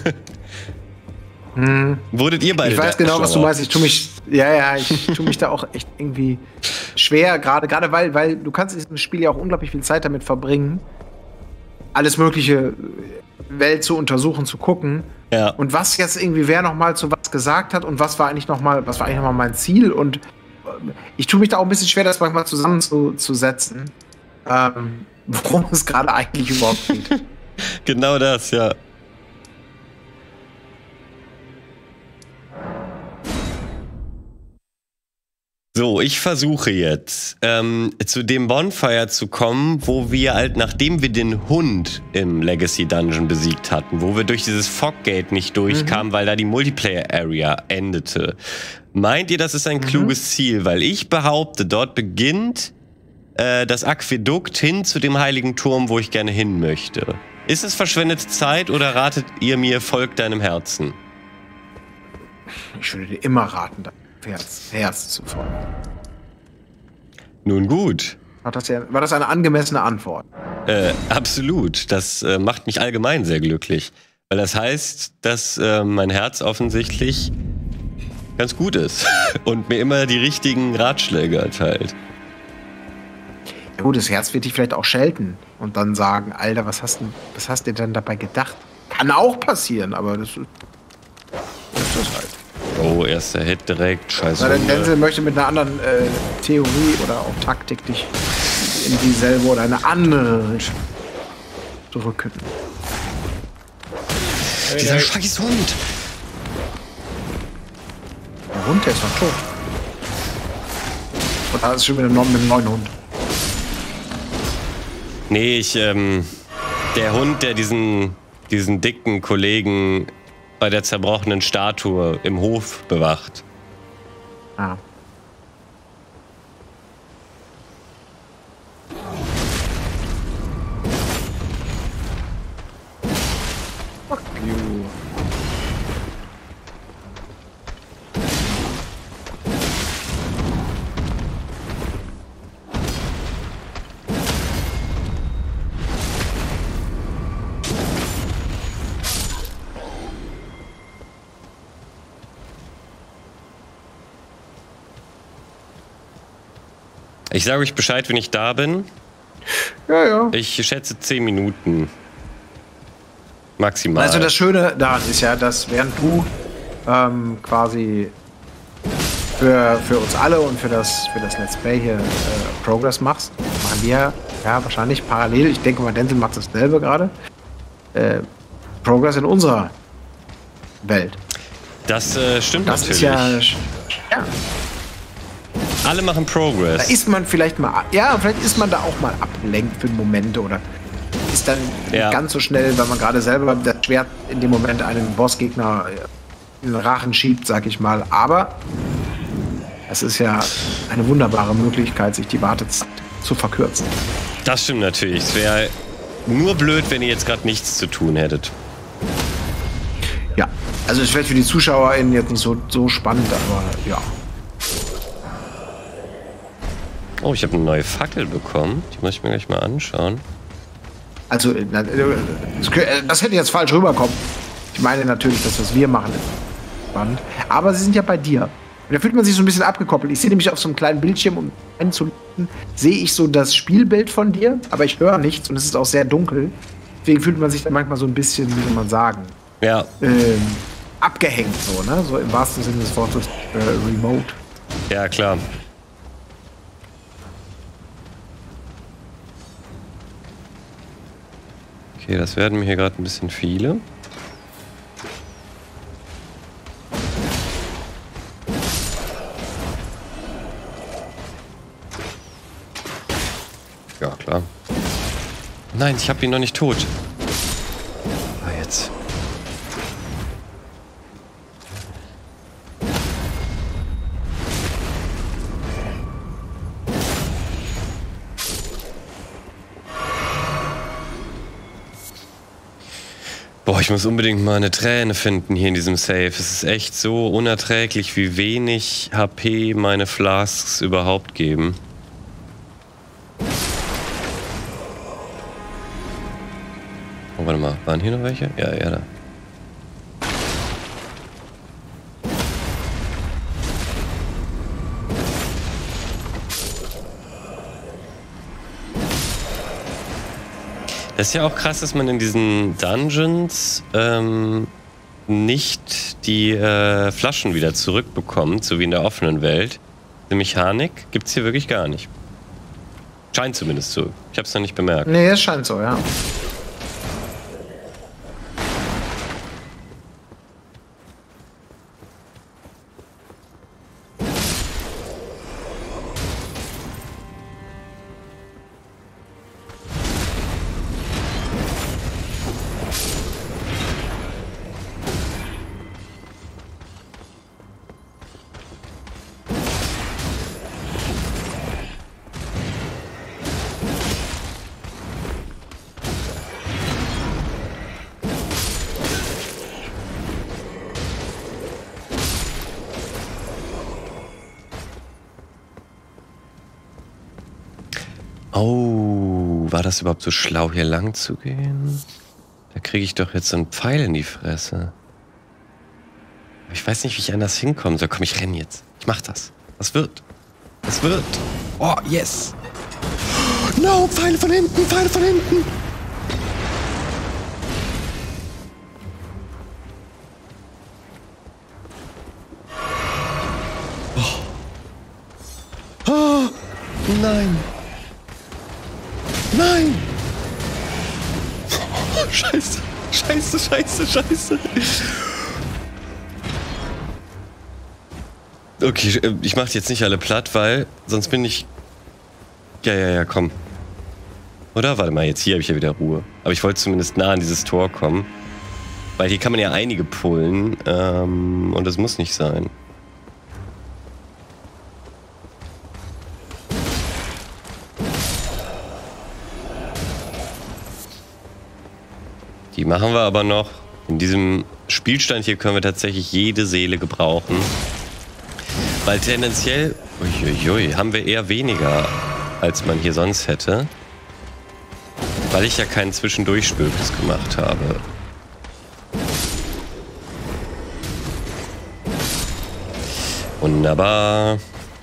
Hm. Wurdet ihr beide? Ich weiß genau, was du meinst. Ich tue mich, ja, ja, ich tue mich da auch echt irgendwie schwer, gerade, gerade weil, weil du kannst in diesem Spiel ja auch unglaublich viel Zeit damit verbringen, alles mögliche Welt zu untersuchen, zu gucken. Ja. Und was jetzt irgendwie wer noch mal zu was gesagt hat und was war eigentlich noch mal, was war eigentlich noch mal mein Ziel, und ich tue mich da auch ein bisschen schwer, das manchmal zusammenzusetzen, ähm, worum es gerade eigentlich überhaupt geht. Genau das, ja. So, ich versuche jetzt ähm, zu dem Bonfire zu kommen, wo wir halt, nachdem wir den Hund im Legacy Dungeon besiegt hatten, wo wir durch dieses Foggate nicht durchkamen, mhm. weil da die Multiplayer-Area endete. Meint ihr, das ist ein mhm. kluges Ziel? Weil ich behaupte, dort beginnt äh, das Aquädukt hin zu dem heiligen Turm, wo ich gerne hin möchte. Ist es verschwendete Zeit oder ratet ihr mir, folgt deinem Herzen? Ich würde dir immer raten, deinem Herz, Herz zu folgen. Nun gut. War das, ja, war das eine angemessene Antwort? Äh, absolut. Das äh, macht mich allgemein sehr glücklich. Weil das heißt, dass äh, mein Herz offensichtlich ganz gut ist und mir immer die richtigen Ratschläge erteilt. Ja gut, das Herz wird dich vielleicht auch schelten und dann sagen, Alter, was hast du was hast du denn dabei gedacht? Kann auch passieren, aber das ist, das ist halt. Oh, erster Hit direkt. Scheiße. Weil der Denzel möchte mit einer anderen äh, Theorie oder auch Taktik dich in dieselbe oder eine andere Richtung drücken. Dieser scheiß Hund. Der Hund, der ist noch tot. Und da ist schon wieder mit einem neuen Hund. Nee, ich, ähm, der Hund, der diesen, diesen dicken Kollegen bei der zerbrochenen Statue im Hof bewacht. Ah. Fuck you. Ich sage euch Bescheid, wenn ich da bin. Ja, ja. Ich schätze zehn Minuten. Maximal. Also das Schöne daran ist ja, dass während du ähm, quasi für, für uns alle und für das, für das Let's Play hier äh, Progress machst, machen wir ja wahrscheinlich parallel, ich denke mal, Denzel macht dasselbe gerade, äh, Progress in unserer Welt. Das äh, stimmt das natürlich. Ist ja, ja. Alle machen Progress. Da ist man vielleicht mal, ja, vielleicht ist man da auch mal abgelenkt für einen Moment oder ist dann ja. nicht ganz so schnell, weil man gerade selber das Schwert in dem Moment einen Bossgegner in den Rachen schiebt, sag ich mal. Aber es ist ja eine wunderbare Möglichkeit, sich die Wartezeit zu verkürzen. Das stimmt natürlich. Es wäre nur blöd, wenn ihr jetzt gerade nichts zu tun hättet. Ja, also es wird für die ZuschauerInnen jetzt nicht so, so spannend, aber ja. Oh, ich habe eine neue Fackel bekommen. Die muss ich mir gleich mal anschauen. Also, das hätte jetzt falsch rüberkommen. Ich meine natürlich, das, was wir machen, ist spannend. Aber sie sind ja bei dir. Und da fühlt man sich so ein bisschen abgekoppelt. Ich sehe nämlich auf so einem kleinen Bildschirm, um einzulösen, sehe ich so das Spielbild von dir, aber ich höre nichts und es ist auch sehr dunkel. Deswegen fühlt man sich dann manchmal so ein bisschen, wie soll man sagen, ja. ähm, abgehängt, so, ne? So im wahrsten Sinne des Wortes äh, remote. Ja, klar. Okay, das werden mir hier gerade ein bisschen viele. Ja, klar. Nein, ich habe ihn noch nicht tot. Ah, jetzt. Boah, ich muss unbedingt mal eine Träne finden hier in diesem Save. Es ist echt so unerträglich, wie wenig H P meine Flasks überhaupt geben. Oh, warte mal. Waren hier noch welche? Ja, ja, da. Das ist ja auch krass, dass man in diesen Dungeons ähm, nicht die äh, Flaschen wieder zurückbekommt, so wie in der offenen Welt. Die Mechanik gibt es hier wirklich gar nicht. Scheint zumindest so. Ich habe es noch nicht bemerkt. Nee, es scheint so, ja. Oh, war das überhaupt so schlau, hier lang zu gehen? Da kriege ich doch jetzt so einen Pfeil in die Fresse. Ich weiß nicht, wie ich anders hinkommen soll. Komm, ich renne jetzt. Ich mach das. Das wird. Das wird. Oh, yes. No, Pfeile von hinten, Pfeile von hinten. Nein! Nein! Oh, scheiße! Scheiße, scheiße, scheiße! Okay, ich mach jetzt nicht alle platt, weil sonst bin ich... Ja, ja, ja, komm. Oder? Warte mal, jetzt hier habe ich ja wieder Ruhe. Aber ich wollte zumindest nah an dieses Tor kommen. Weil hier kann man ja einige pullen. Ähm, und das muss nicht sein. Die machen wir aber noch. In diesem Spielstand hier können wir tatsächlich jede Seele gebrauchen. Weil tendenziell, uiuiui, haben wir eher weniger, als man hier sonst hätte. Weil ich ja keinen Zwischendurchspökes gemacht habe. Wunderbar.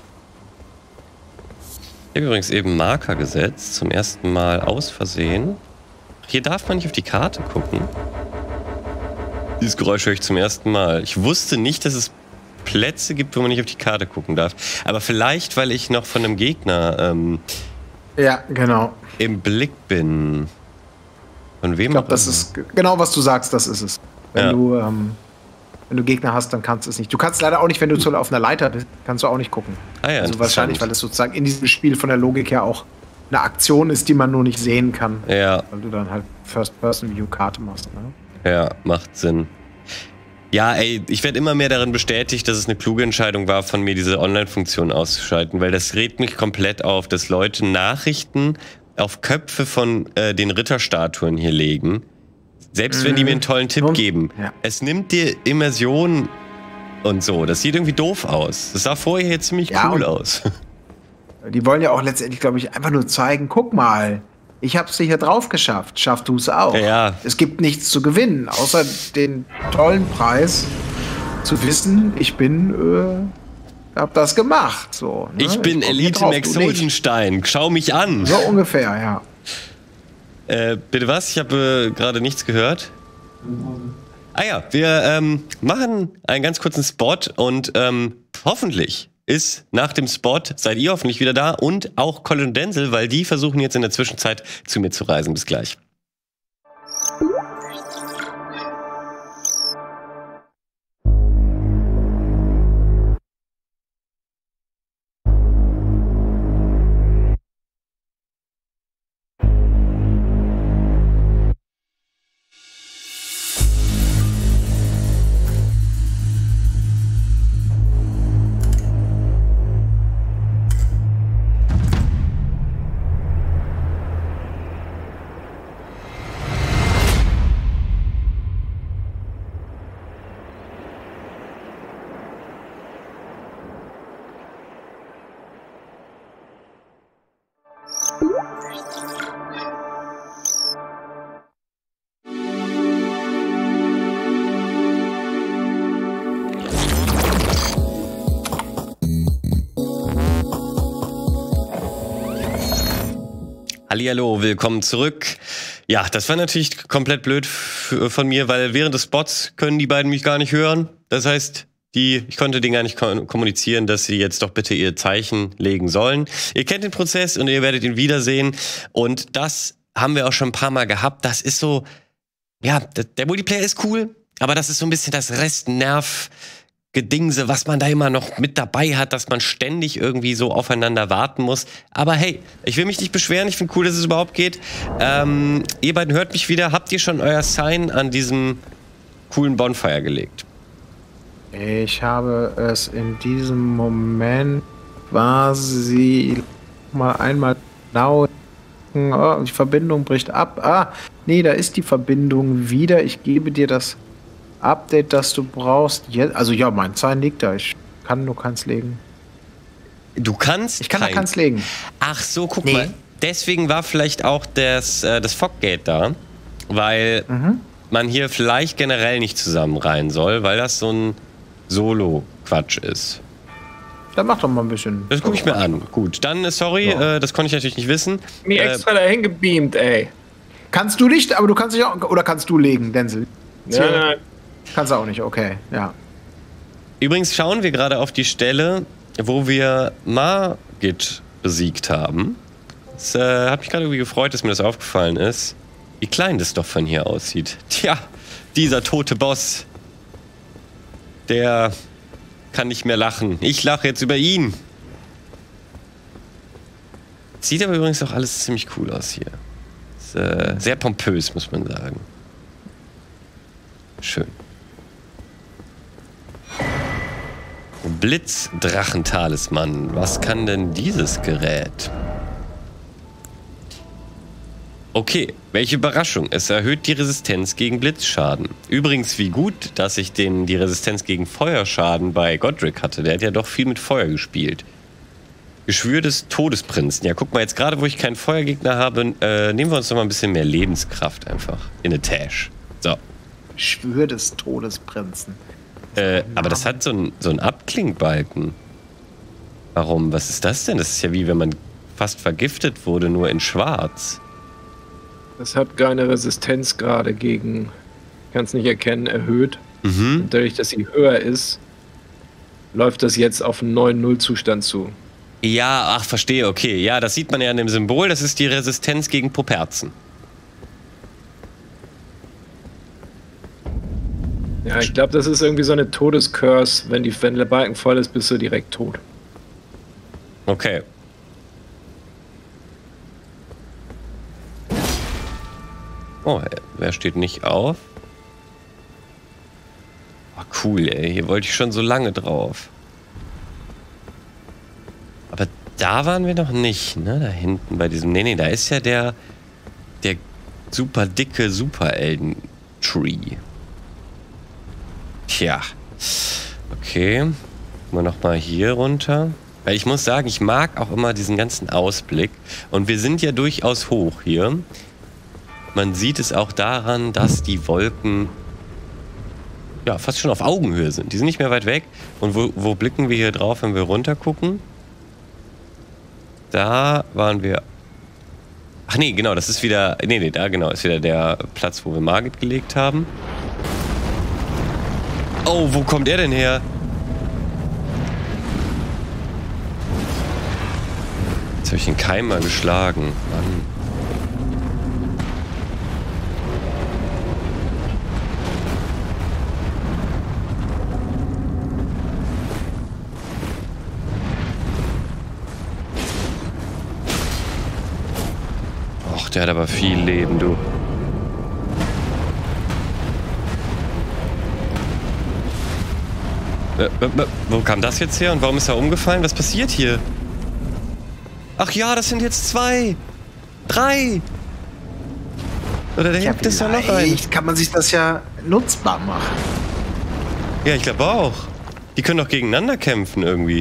Ich habe übrigens eben Marker gesetzt, zum ersten Mal aus Versehen. Hier darf man nicht auf die Karte gucken. Dieses Geräusch höre ich zum ersten Mal. Ich wusste nicht, dass es Plätze gibt, wo man nicht auf die Karte gucken darf. Aber vielleicht, weil ich noch von einem Gegner ähm, ja, genau. im Blick bin. Von wem? Ich glaube, das ist genau, was du sagst, das ist es. Wenn, ja. du, ähm, wenn du Gegner hast, dann kannst du es nicht. Du kannst leider auch nicht, wenn du auf einer Leiter bist, kannst du auch nicht gucken. Ah ja, also wahrscheinlich, weil es sozusagen in diesem Spiel von der Logik her auch eine Aktion ist, die man nur nicht sehen kann. Ja. Weil du dann halt First-Person-View-Karte machst. Ne? Ja, macht Sinn. Ja, ey, ich werde immer mehr darin bestätigt, dass es eine kluge Entscheidung war, von mir diese Online-Funktion auszuschalten, weil das regt mich komplett auf, dass Leute Nachrichten auf Köpfe von äh, den Ritterstatuen hier legen. Selbst mhm. wenn die mir einen tollen Tipp geben. Ja. Es nimmt dir Immersion und so. Das sieht irgendwie doof aus. Das sah vorher jetzt ziemlich ja, cool aus. Die wollen ja auch letztendlich, glaube ich, einfach nur zeigen, guck mal, ich hab's hier drauf geschafft, schaff du es auch. Ja. Es gibt nichts zu gewinnen, außer den tollen Preis zu wissen, ich bin, äh, hab das gemacht. So, ne? Ich bin ich Elite Max Sulzenstein, schau mich an. So ungefähr, ja. Äh, bitte was? Ich habe äh, gerade nichts gehört. Ah ja, wir ähm, machen einen ganz kurzen Spot und ähm, hoffentlich ist nach dem Spot, seid ihr hoffentlich wieder da und auch Colin und Denzel, weil die versuchen jetzt in der Zwischenzeit zu mir zu reisen. Bis gleich. Hallihallo, willkommen zurück. Ja, das war natürlich komplett blöd von mir, weil während des Spots können die beiden mich gar nicht hören. Das heißt, die, ich konnte denen gar nicht kommunizieren, dass sie jetzt doch bitte ihr Zeichen legen sollen. Ihr kennt den Prozess und ihr werdet ihn wiedersehen. Und das haben wir auch schon ein paar Mal gehabt. Das ist so, ja, der Multiplayer ist cool, aber das ist so ein bisschen das Restnerv Gedingse, was man da immer noch mit dabei hat, dass man ständig irgendwie so aufeinander warten muss. Aber hey, ich will mich nicht beschweren, ich finde cool, dass es überhaupt geht. Ähm, ihr beiden hört mich wieder. Habt ihr schon euer Sign an diesem coolen Bonfire gelegt? Ich habe es in diesem Moment quasi mal einmal genau. Oh, die Verbindung bricht ab. Ah, nee, da ist die Verbindung wieder. Ich gebe dir das Update, das du brauchst. Jetzt, also ja, mein Sign liegt da. Ich kann nur keins legen. Du kannst? Ich kann kein... da keins legen. Ach so, guck nee. mal. Deswegen war vielleicht auch das, äh, das Foggate da, weil mhm. man hier vielleicht generell nicht zusammen rein soll, weil das so ein Solo-Quatsch ist. Dann mach doch mal ein bisschen. Das gucke ich mir an. Gut, dann sorry, ja. äh, das konnte ich natürlich nicht wissen. Mir äh, extra dahin gebeamt, ey. Kannst du nicht, aber du kannst dich auch, oder kannst du legen, Denzel? Ja, nein. Kannst du auch nicht, okay, ja. Übrigens schauen wir gerade auf die Stelle, wo wir Margit besiegt haben. Es äh, hat mich gerade irgendwie gefreut, dass mir das aufgefallen ist. Wie klein das doch von hier aussieht. Tja, dieser tote Boss. Der kann nicht mehr lachen. Ich lache jetzt über ihn. Sieht aber übrigens auch alles ziemlich cool aus hier. Ist, äh, sehr pompös, muss man sagen. Schön. Blitzdrachentalisman. Was kann denn dieses Gerät? Okay, welche Überraschung. Es erhöht die Resistenz gegen Blitzschaden. Übrigens, wie gut, dass ich den, die Resistenz gegen Feuerschaden bei Godric hatte. Der hat ja doch viel mit Feuer gespielt. Geschwür des Todesprinzen. Ja, guck mal, jetzt gerade, wo ich keinen Feuergegner habe, äh, nehmen wir uns noch mal ein bisschen mehr Lebenskraft einfach. In eine Tash. So. Geschwür des Todesprinzen. Äh, aber das hat so einen so einen Abklingbalken. Warum? Was ist das denn? Das ist ja wie wenn man fast vergiftet wurde, nur in schwarz. Das hat keine Resistenz gerade gegen, kann es nicht erkennen, erhöht. Mhm. Und dadurch, dass sie höher ist, läuft das jetzt auf einen neuen Nullzustand zu. Ja, ach, verstehe, okay. Ja, das sieht man ja an dem Symbol. Das ist die Resistenz gegen Poperzen. Ja, ich glaube, das ist irgendwie so eine Todescurse. Wenn, die, wenn der Balken voll ist, bist du direkt tot. Okay. Oh, wer steht nicht auf? Oh, cool, ey. Hier wollte ich schon so lange drauf. Aber da waren wir noch nicht, ne? Da hinten bei diesem... Nee, nee, da ist ja der... Der super dicke Super-Elden-Tree. Tja. Okay. Gucken wir nochmal hier runter. Weil ich muss sagen, ich mag auch immer diesen ganzen Ausblick. Und wir sind ja durchaus hoch hier. Man sieht es auch daran, dass die Wolken ja fast schon auf Augenhöhe sind. Die sind nicht mehr weit weg. Und wo, wo blicken wir hier drauf, wenn wir runter gucken? Da waren wir... Ach nee, genau, das ist wieder... Nee, nee, da genau, ist wieder der Platz, wo wir Margit gelegt haben. Oh, wo kommt er denn her? Jetzt habe ich den Keim mal geschlagen. Mann. Och, der hat aber viel Leben, du. Äh, äh, wo kam das jetzt her und warum ist er umgefallen? Was passiert hier? Ach ja, das sind jetzt zwei. Drei. Oder da hinten ist ja noch ein. Kann man sich das ja nutzbar machen. Ja, ich glaube auch. Die können doch gegeneinander kämpfen irgendwie.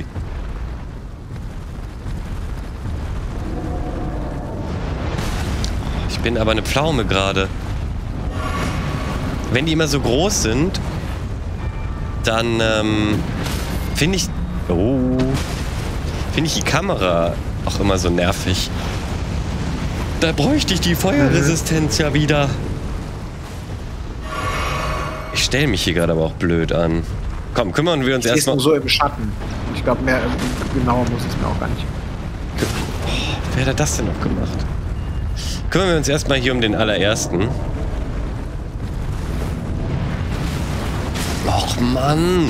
Ich bin aber eine Pflaume gerade. Wenn die immer so groß sind, dann ähm, finde ich... Oh... Finde ich die Kamera auch immer so nervig. Da bräuchte ich die Feuerresistenz ja wieder. Ich stelle mich hier gerade aber auch blöd an. Komm, kümmern wir uns erstmal... so im Schatten. Ich glaube, mehr genauer muss es mir auch gar nicht. Oh, wer hat das denn noch gemacht? Kümmern wir uns erstmal hier um den allerersten. Och, Mann!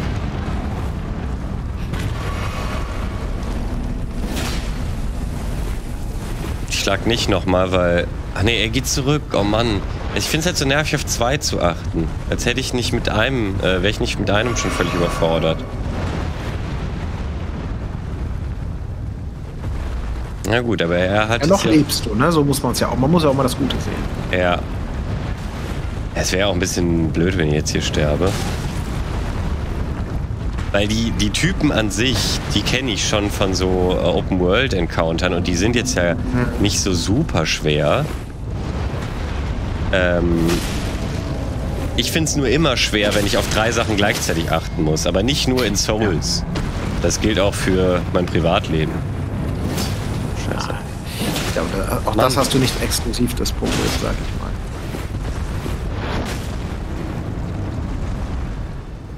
Ich schlag nicht nochmal, weil... Ach nee, er geht zurück. Oh Mann. Ich finde es halt so nervig, auf zwei zu achten. Als hätte ich nicht mit einem... Äh, wäre ich nicht mit einem schon völlig überfordert. Na gut, aber er hat... Ja, noch lebst du, ne? So muss man es ja auch. Man muss ja auch mal das Gute sehen. Ja. Es wäre auch ein bisschen blöd, wenn ich jetzt hier sterbe. Weil die, die Typen an sich, die kenne ich schon von so äh, Open-World-Encountern und die sind jetzt ja hm. nicht so super schwer. Ähm, ich finde es nur immer schwer, wenn ich auf drei Sachen gleichzeitig achten muss, aber nicht nur in Souls. Ja. Das gilt auch für mein Privatleben. Scheiße. Ja, und, äh, auch Mann. Das hast du nicht exklusiv das Problem, sag ich mal.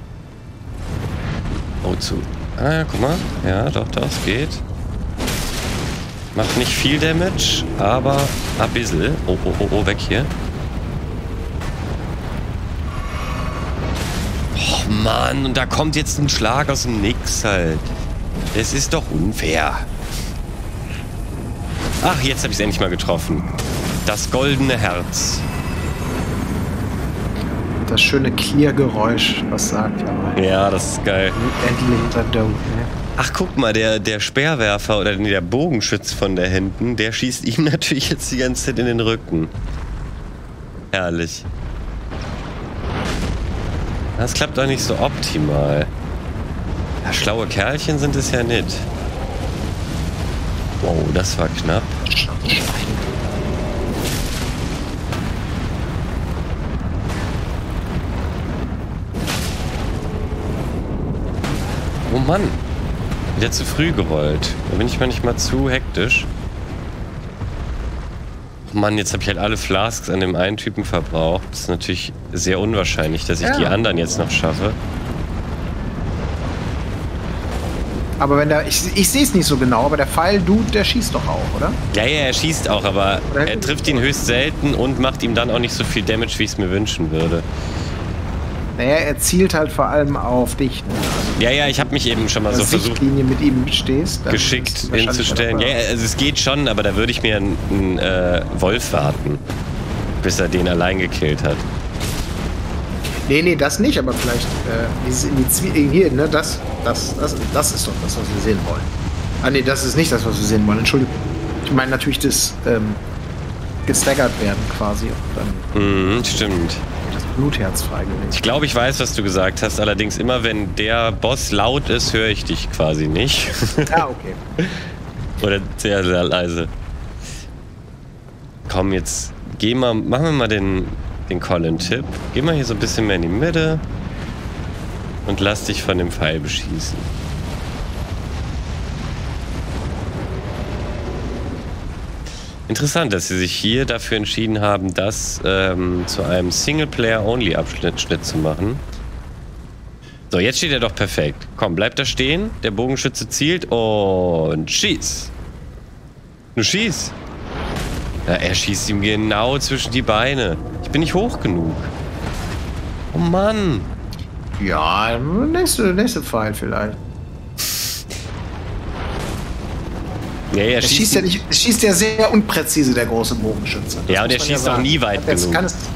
Oh, zu. Ah, guck mal. Ja, doch, das geht. Macht nicht viel Damage, aber ein bisschen. Oh, oh, oh, oh, weg hier. Oh Mann, und da kommt jetzt ein Schlag aus dem Nix halt. Das ist doch unfair. Ach, jetzt habe ich es endlich mal getroffen. Das goldene Herz. Das schöne Clear-Geräusch, was sagt ja. Ja, das ist geil. Endlich the dope, ne? Ach, guck mal, der, der Speerwerfer oder nee, der Bogenschütz von der hinten, der schießt ihm natürlich jetzt die ganze Zeit in den Rücken. Herrlich. Das klappt doch nicht so optimal. Ja, schlaue Kerlchen sind es ja nicht. Wow, das war knapp. Oh Mann. Wieder zu früh gerollt. Da bin ich manchmal zu hektisch. Oh Mann, jetzt habe ich halt alle Flasks an dem einen Typen verbraucht. Das ist natürlich sehr unwahrscheinlich, dass ich ja. die anderen jetzt noch schaffe. Aber wenn der, ich, ich sehe es nicht so genau, aber der Pfeil-Dude, der schießt doch auch, oder? Ja, ja, er schießt auch, aber er trifft ihn höchst selten und macht ihm dann auch nicht so viel Damage, wie ich es mir wünschen würde. Naja, er zielt halt vor allem auf dich. Ne? Ja, ja, ich habe mich eben schon mal so versucht, mit ihm stehst, geschickt hinzustellen. Ja, also es geht schon, aber da würde ich mir einen, einen äh, Wolf warten, bis er den allein gekillt hat. Nee, nee, das nicht, aber vielleicht äh, dieses in die Zwie hier, ne, das, das, das, das ist doch das, was wir sehen wollen. Ah, nee, das ist nicht das, was wir sehen wollen, Entschuldigung. Ich meine natürlich das ähm, gestaggert werden quasi. Und dann mhm, stimmt. Das Blutherz freigelegt. Ich glaube, ich weiß, was du gesagt hast. Allerdings immer, wenn der Boss laut ist, höre ich dich quasi nicht. Ah, okay. Oder sehr, sehr leise. Komm, jetzt geh mal, machen wir mal den, den Colin-Tipp. Geh mal hier so ein bisschen mehr in die Mitte und lass dich von dem Pfeil beschießen. Interessant, dass sie sich hier dafür entschieden haben, das ähm, zu einem Singleplayer-Only-Abschnitt zu machen. So, jetzt steht er doch perfekt. Komm, bleib da stehen. Der Bogenschütze zielt und schieß. Du schieß. Ja, er schießt ihm genau zwischen die Beine. Ich bin nicht hoch genug. Oh Mann. Ja, nächste, nächste Pfeil vielleicht. Ja, er er schießt, schießt ja nicht, schießt ja sehr unpräzise, der große Bogenschütze. Das ja, und er schießt ja auch nie weit Jetzt genug. kann es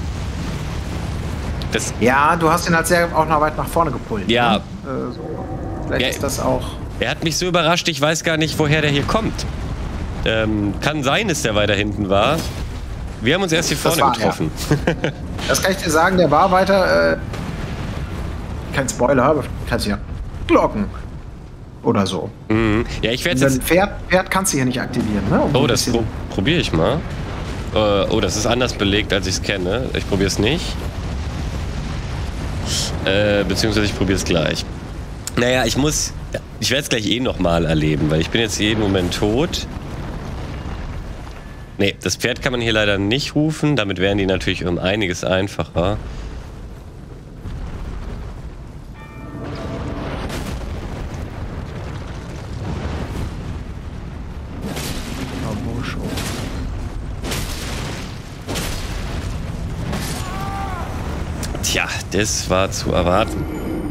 das ja, du hast ihn halt sehr auch noch weit nach vorne gepult. Ja. Ne? Äh, so. Vielleicht ja, ist das auch... Er hat mich so überrascht, ich weiß gar nicht, woher der hier kommt. Ähm, kann sein, dass der weiter hinten war. Wir haben uns erst hier vorne war, getroffen. Ja. Das kann ich dir sagen, der war weiter... Äh, kein Spoiler, aber kannst du ja Glocken. Oder so. Mhm. Ja, ich werde jetzt... Pferd, Pferd kannst du hier nicht aktivieren, ne? Um oh, das pro probiere ich mal. Äh, oh, das ist anders belegt, als ich es kenne. Ich probiere es nicht. Äh, beziehungsweise ich probiere es gleich. Naja, ich muss... Ich werde es gleich eh nochmal erleben, weil ich bin jetzt jeden Moment tot. Nee, das Pferd kann man hier leider nicht rufen. Damit wären die natürlich um einiges einfacher. Tja, das war zu erwarten.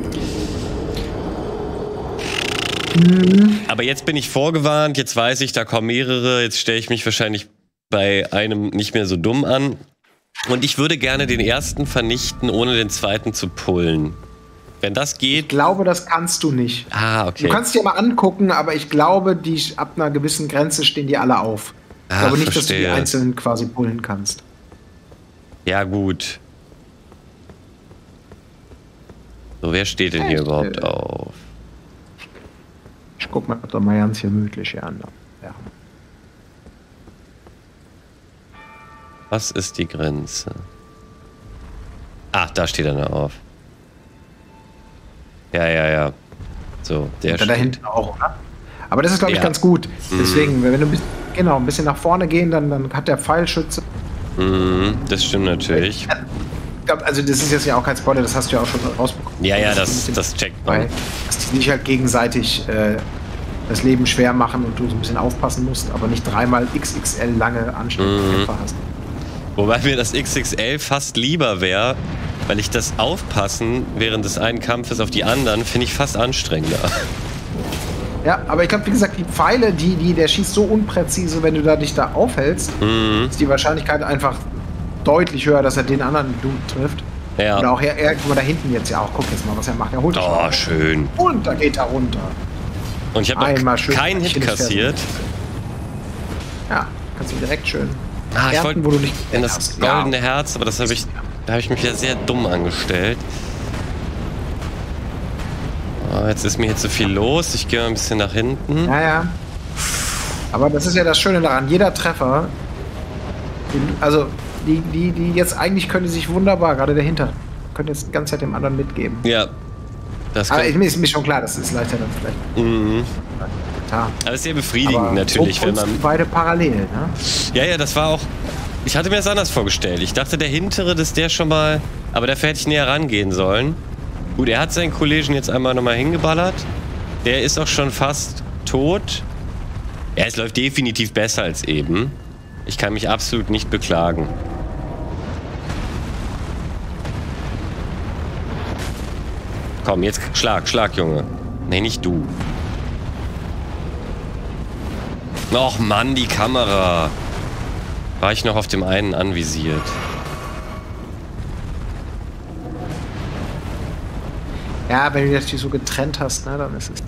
Mhm. Aber jetzt bin ich vorgewarnt, jetzt weiß ich, da kommen mehrere, jetzt stelle ich mich wahrscheinlich bei einem nicht mehr so dumm an. Und ich würde gerne den ersten vernichten, ohne den zweiten zu pullen. Wenn das geht... Ich glaube, das kannst du nicht. Ah, okay. Du kannst dir mal angucken, aber ich glaube, die ab einer gewissen Grenze stehen die alle auf. Ich Ach, glaube nicht, verstehe. dass du die einzelnen quasi pullen kannst. Ja, gut. So, wer steht denn Echt? hier überhaupt auf? Ich guck mal, ob da mal ganz gemütlich hier an. Ja. Was ist die Grenze? Ah, da steht er noch auf. Ja, ja, ja. So, der steht da hinten auch, oder? Aber das ist, glaube ich, ja. ganz gut. Deswegen, mhm. wenn du ein bisschen, genau, ein bisschen nach vorne gehen, dann, dann hat der Pfeilschütze. Mhm, das stimmt natürlich. Also das ist jetzt ja auch kein Spoiler, das hast du ja auch schon rausbekommen. Ja, ja, das, das checkt man. Dass die sich halt gegenseitig äh, das Leben schwer machen und du so ein bisschen aufpassen musst, aber nicht dreimal X X L lange anstrengende Mhm. Kämpfe hast. Wobei mir das X X L fast lieber wäre, weil ich das Aufpassen während des einen Kampfes auf die anderen finde ich fast anstrengender. Ja, aber ich glaube, wie gesagt, die Pfeile, die, die, der schießt so unpräzise, wenn du da dich da aufhältst, Mhm. ist die Wahrscheinlichkeit einfach deutlich höher, dass er den anderen Dude trifft. Ja. Oder auch er, er, guck mal, da hinten jetzt ja auch, guck jetzt mal, was er macht. Er holt dich Oh, mal. schön. Und da geht er runter. Und ich habe Einmal noch schön keinen Hit Achillesferse. kassiert. Ja, kannst du direkt schön Ah, ich ernten, wollte wo du nicht in das hast. goldene Ja. Herz, aber das habe ich, da habe ich mich ja sehr dumm angestellt. Oh, jetzt ist mir hier zu viel los. Ich gehe mal ein bisschen nach hinten. Ja, ja. Aber das ist ja das Schöne daran. Jeder Treffer, den- also die, die, die jetzt eigentlich können die sich wunderbar, gerade der Hinter, können jetzt die ganze Zeit dem anderen mitgeben. Ja. Das Aber kann, ich, mir ist mir schon klar, das ist leichter dann vielleicht. mhm. Ja. Aber es ist sehr befriedigend Aber natürlich, so wenn funzen man... beide parallel, ne? Ja, ja, das war auch... Ich hatte mir das anders vorgestellt. Ich dachte, der hintere, dass der schon mal... Aber dafür hätte ich näher rangehen sollen. Gut, er hat seinen Kollegen jetzt einmal nochmal hingeballert. Der ist auch schon fast tot. Ja, es läuft definitiv besser als eben. Ich kann mich absolut nicht beklagen. Komm, jetzt schlag, schlag, Junge. Nee, nicht du. Och Mann, die Kamera. War ich noch auf dem einen anvisiert. Ja, wenn du das so getrennt hast, ne, dann ist es.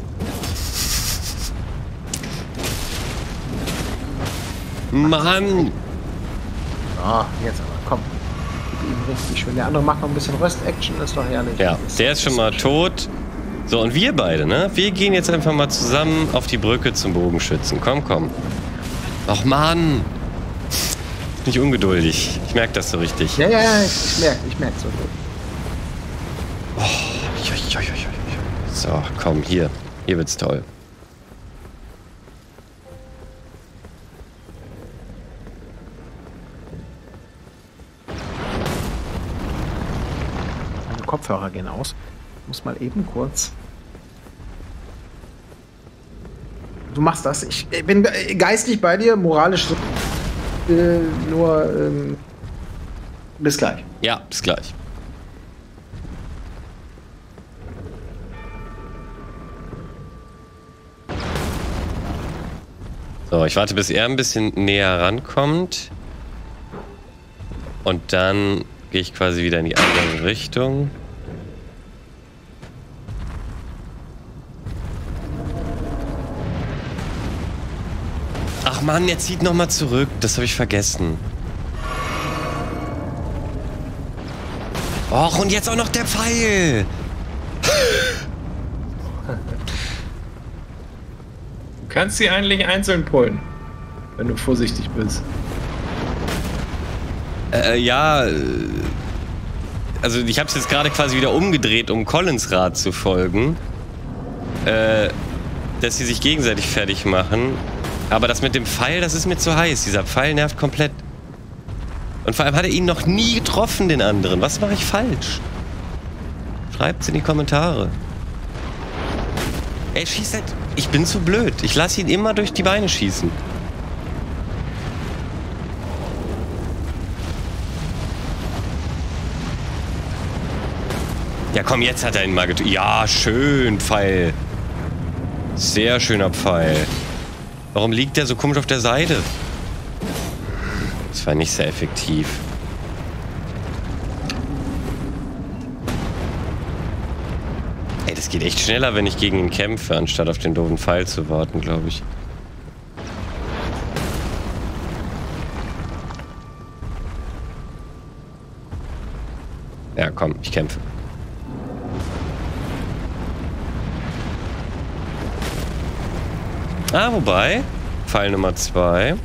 Mann! Ah, jetzt aber, komm. Gib ihm richtig schön. Der andere macht noch ein bisschen Röst-Action, ist doch herrlich. Ja, der ist schon mal tot. So, und wir beide, ne? Wir gehen jetzt einfach mal zusammen auf die Brücke zum Bogenschützen. Komm, komm. Och Mann! Nicht ungeduldig. Ich merke das so richtig. Ja, ja, ja, ich, ich merke, ich merke so gut. So, komm, hier. Hier wird's toll. Meine Kopfhörer gehen aus. Ich muss mal eben kurz. Du machst das. Ich bin geistig bei dir, moralisch so. Äh, nur ähm, bis gleich. Ja, bis gleich. So, ich warte, bis er ein bisschen näher rankommt. Und dann gehe ich quasi wieder in die andere Richtung. Ach Mann, er zieht nochmal zurück. Das habe ich vergessen. Och, und jetzt auch noch der Pfeil. Du kannst sie eigentlich einzeln pullen, wenn du vorsichtig bist. Äh, ja, äh, also ich habe es jetzt gerade quasi wieder umgedreht, um Collins Rat zu folgen. Äh, dass sie sich gegenseitig fertig machen. Aber das mit dem Pfeil, das ist mir zu heiß. Dieser Pfeil nervt komplett. Und vor allem hat er ihn noch nie getroffen, den anderen. Was mache ich falsch? Schreibt's in die Kommentare. Ey, schießt halt... Ich bin zu blöd. Ich lasse ihn immer durch die Beine schießen. Ja, komm, jetzt hat er ihn mal getötet. Ja, schön, Pfeil. Sehr schöner Pfeil. Warum liegt der so komisch auf der Seite? Das war nicht sehr effektiv. Ey, das geht echt schneller, wenn ich gegen ihn kämpfe, anstatt auf den doofen Pfeil zu warten, glaube ich. Ja, komm, ich kämpfe. Ah, wobei, Pfeil Nummer zwei.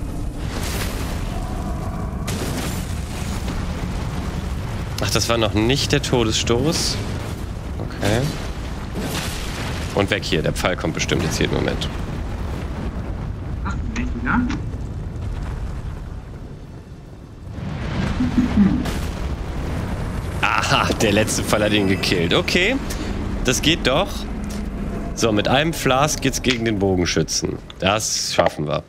Ach, das war noch nicht der Todesstoß. Okay. Und weg hier, der Pfeil kommt bestimmt jetzt jeden Moment. Ach, ja? Aha, der letzte Pfeil hat ihn gekillt. Okay, das geht doch. So, mit einem Flask geht's gegen den Bogenschützen. Das schaffen wir.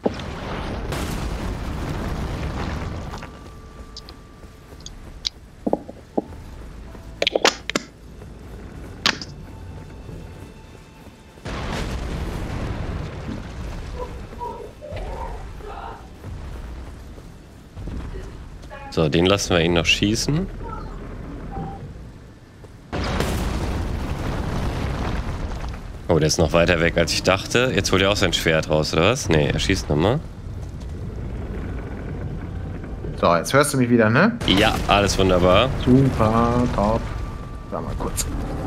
So, den lassen wir ihn noch schießen. Oh, der ist noch weiter weg, als ich dachte. Jetzt holt er auch sein Schwert raus, oder was? Nee, er schießt nochmal. So, jetzt hörst du mich wieder, ne? Ja, alles wunderbar. Super, top. Sag mal kurz.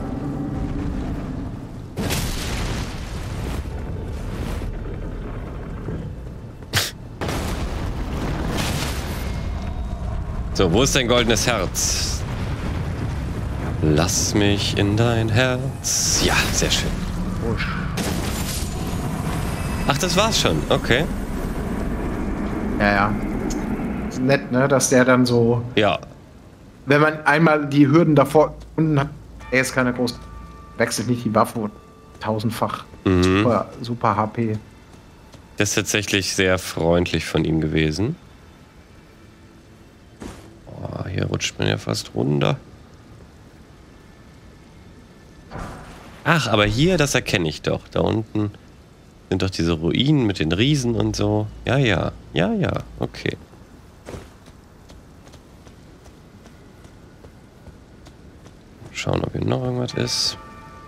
So, wo ist dein goldenes Herz? Lass mich in dein Herz. Ja, sehr schön. Ach, das war's schon. Okay. Ja, ja. Ist nett, ne, dass der dann so... Ja. Wenn man einmal die Hürden davor unten hat, er ist keine groß... Wechselt nicht die Waffe tausendfach. Mhm. Super, super H P. Das ist tatsächlich sehr freundlich von ihm gewesen. Oh, hier rutscht man ja fast runter. Ach, aber hier, das erkenne ich doch. Da unten sind doch diese Ruinen mit den Riesen und so. Ja, ja. Ja, ja. Okay. Schauen, ob hier noch irgendwas ist.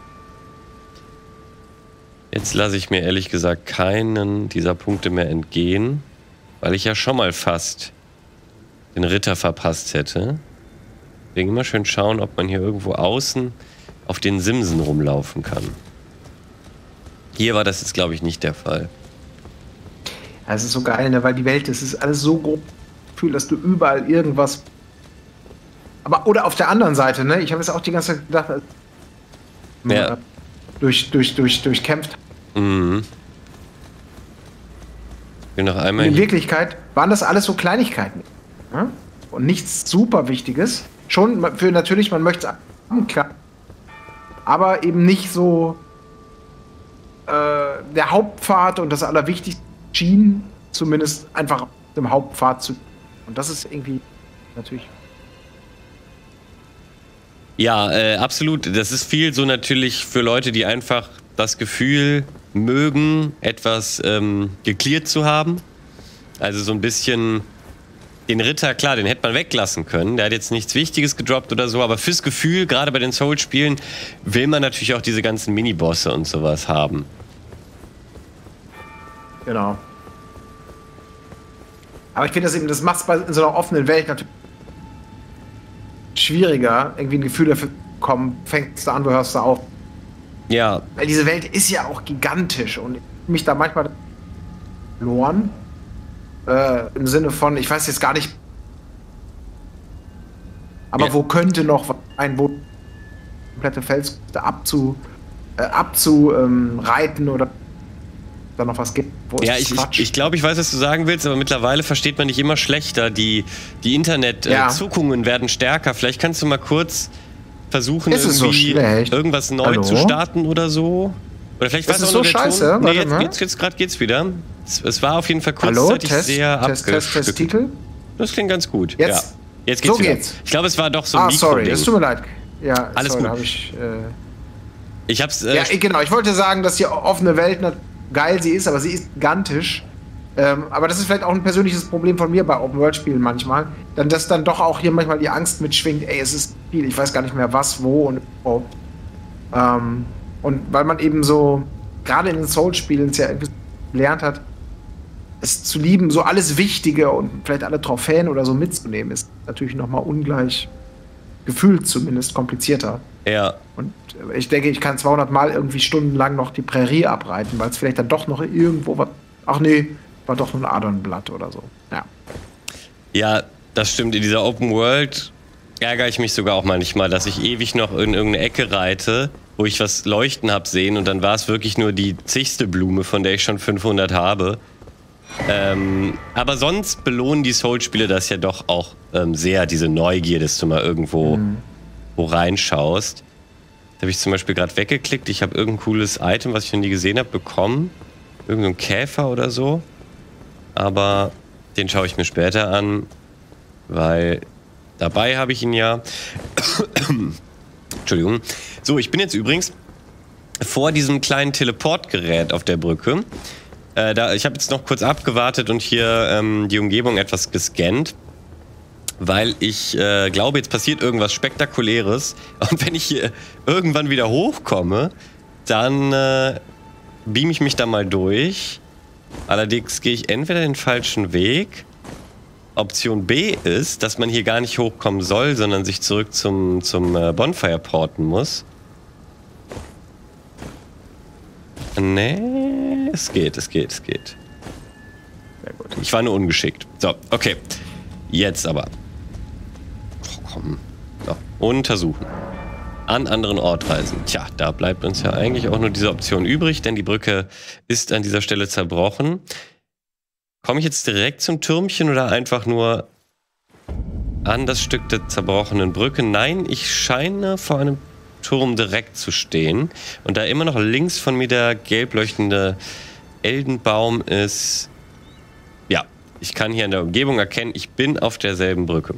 Jetzt lasse ich mir ehrlich gesagt keinen dieser Punkte mehr entgehen, weil ich ja schon mal fast den Ritter verpasst hätte. Deswegen immer schön schauen, ob man hier irgendwo außen auf den Simsen rumlaufen kann. Hier war das jetzt, glaube ich, nicht der Fall. Ja, es ist so geil, ne? Weil die Welt, es ist alles so grob, Gefühl, dass du überall irgendwas... Aber, oder auf der anderen Seite, ne? Ich habe jetzt auch die ganze Zeit gedacht, ja. durch, durch, durch, durchkämpft. Mhm. Ich will noch einmal in hier. Wirklichkeit waren das alles so Kleinigkeiten. Ne? Und nichts super Wichtiges. Schon für natürlich, man möchte es haben, klar. Aber eben nicht so äh, der Hauptpfad und das Allerwichtigste schien zumindest einfach dem Hauptpfad zu. Und das ist irgendwie natürlich. Ja, äh, absolut. Das ist viel so natürlich für Leute, die einfach das Gefühl mögen, etwas ähm, geklärt zu haben. Also so ein bisschen den Ritter, klar, den hätte man weglassen können. Der hat jetzt nichts Wichtiges gedroppt oder so, aber fürs Gefühl, gerade bei den Souls-Spielen, will man natürlich auch diese ganzen Minibosse und sowas haben. Genau. Aber ich finde das eben, das macht es in so einer offenen Welt natürlich schwieriger, irgendwie ein Gefühl dafür zu bekommen, fängst du an, du hörst du auf. Ja. Weil diese Welt ist ja auch gigantisch und ich mich da manchmal verloren. Äh, im Sinne von, ich weiß jetzt gar nicht, aber ja. Wo könnte noch ein wo komplette Felsküste abzu, äh, abzureiten ähm, oder da noch was gibt? Wo ja, ich, ich, ich glaube, ich weiß, was du sagen willst, aber mittlerweile versteht man dich immer schlechter. Die, die Internet-Zuckungen ja. äh, werden stärker. Vielleicht kannst du mal kurz versuchen, ist irgendwie so irgendwas neu Hallo? zu starten oder so. Oder vielleicht war es auch so nur der scheiße. Ton. Nee, jetzt, jetzt, jetzt gerade geht's wieder. Es, es war auf jeden Fall kurzzeitig Hallo? Test, sehr Test, Test, Test, Titel? Das klingt ganz gut. Jetzt, ja. Jetzt geht's so wieder. geht's. Ich glaube, es war doch so ein Ah, Mikro-Ding. sorry, es tut mir leid. Ja, alles sorry, gut. Hab ich, äh ich hab's. Äh, ja, genau. Ich wollte sagen, dass die offene Welt geil sie ist, aber sie ist gigantisch. Ähm, aber das ist vielleicht auch ein persönliches Problem von mir bei Open-World-Spielen manchmal. Dann, dass dann doch auch hier manchmal die Angst mitschwingt, ey, es ist viel, ich weiß gar nicht mehr was, wo und wo. Ähm, und weil man eben so, gerade in den Souls-Spielen ja gelernt hat, es zu lieben, so alles Wichtige und vielleicht alle Trophäen oder so mitzunehmen, ist natürlich nochmal ungleich, gefühlt zumindest, komplizierter. Ja. Und ich denke, ich kann zweihundert Mal irgendwie stundenlang noch die Prärie abreiten, weil es vielleicht dann doch noch irgendwo was. Ach nee, war doch nur ein Adernblatt oder so. Ja. Ja, das stimmt. In dieser Open World ärgere ich mich sogar auch manchmal, dass ich ewig noch in irgendeine Ecke reite, wo ich was leuchten habe sehen und dann war es wirklich nur die zigste Blume, von der ich schon fünfhundert habe. Ähm, aber sonst belohnen die Souls-Spiele das ja doch auch ähm, sehr, diese Neugier, dass du mal irgendwo mhm. wo reinschaust. Da habe ich zum Beispiel gerade weggeklickt. Ich habe irgendein cooles Item, was ich noch nie gesehen habe, bekommen. Irgendein Käfer oder so. Aber den schaue ich mir später an, weil dabei habe ich ihn ja. Entschuldigung. So, ich bin jetzt übrigens vor diesem kleinen Teleportgerät auf der Brücke. Äh, da, ich habe jetzt noch kurz abgewartet und hier ähm, die Umgebung etwas gescannt. Weil ich äh, glaube, jetzt passiert irgendwas Spektakuläres. Und wenn ich hier irgendwann wieder hochkomme, dann äh, beam ich mich da mal durch. Allerdings gehe ich entweder den falschen Weg. Option B ist, dass man hier gar nicht hochkommen soll, sondern sich zurück zum, zum äh, Bonfire porten muss. Nee, es geht, es geht, es geht. Sehr gut. Ich war nur ungeschickt. So, okay. Jetzt aber. So, untersuchen. An anderen Ort reisen. Tja, da bleibt uns ja eigentlich auch nur diese Option übrig, denn die Brücke ist an dieser Stelle zerbrochen. Komme ich jetzt direkt zum Türmchen oder einfach nur an das Stück der zerbrochenen Brücke? Nein, ich scheine vor einem Turm direkt zu stehen. Und da immer noch links von mir der gelb leuchtende Eldenbaum ist, ja, ich kann hier in der Umgebung erkennen, ich bin auf derselben Brücke.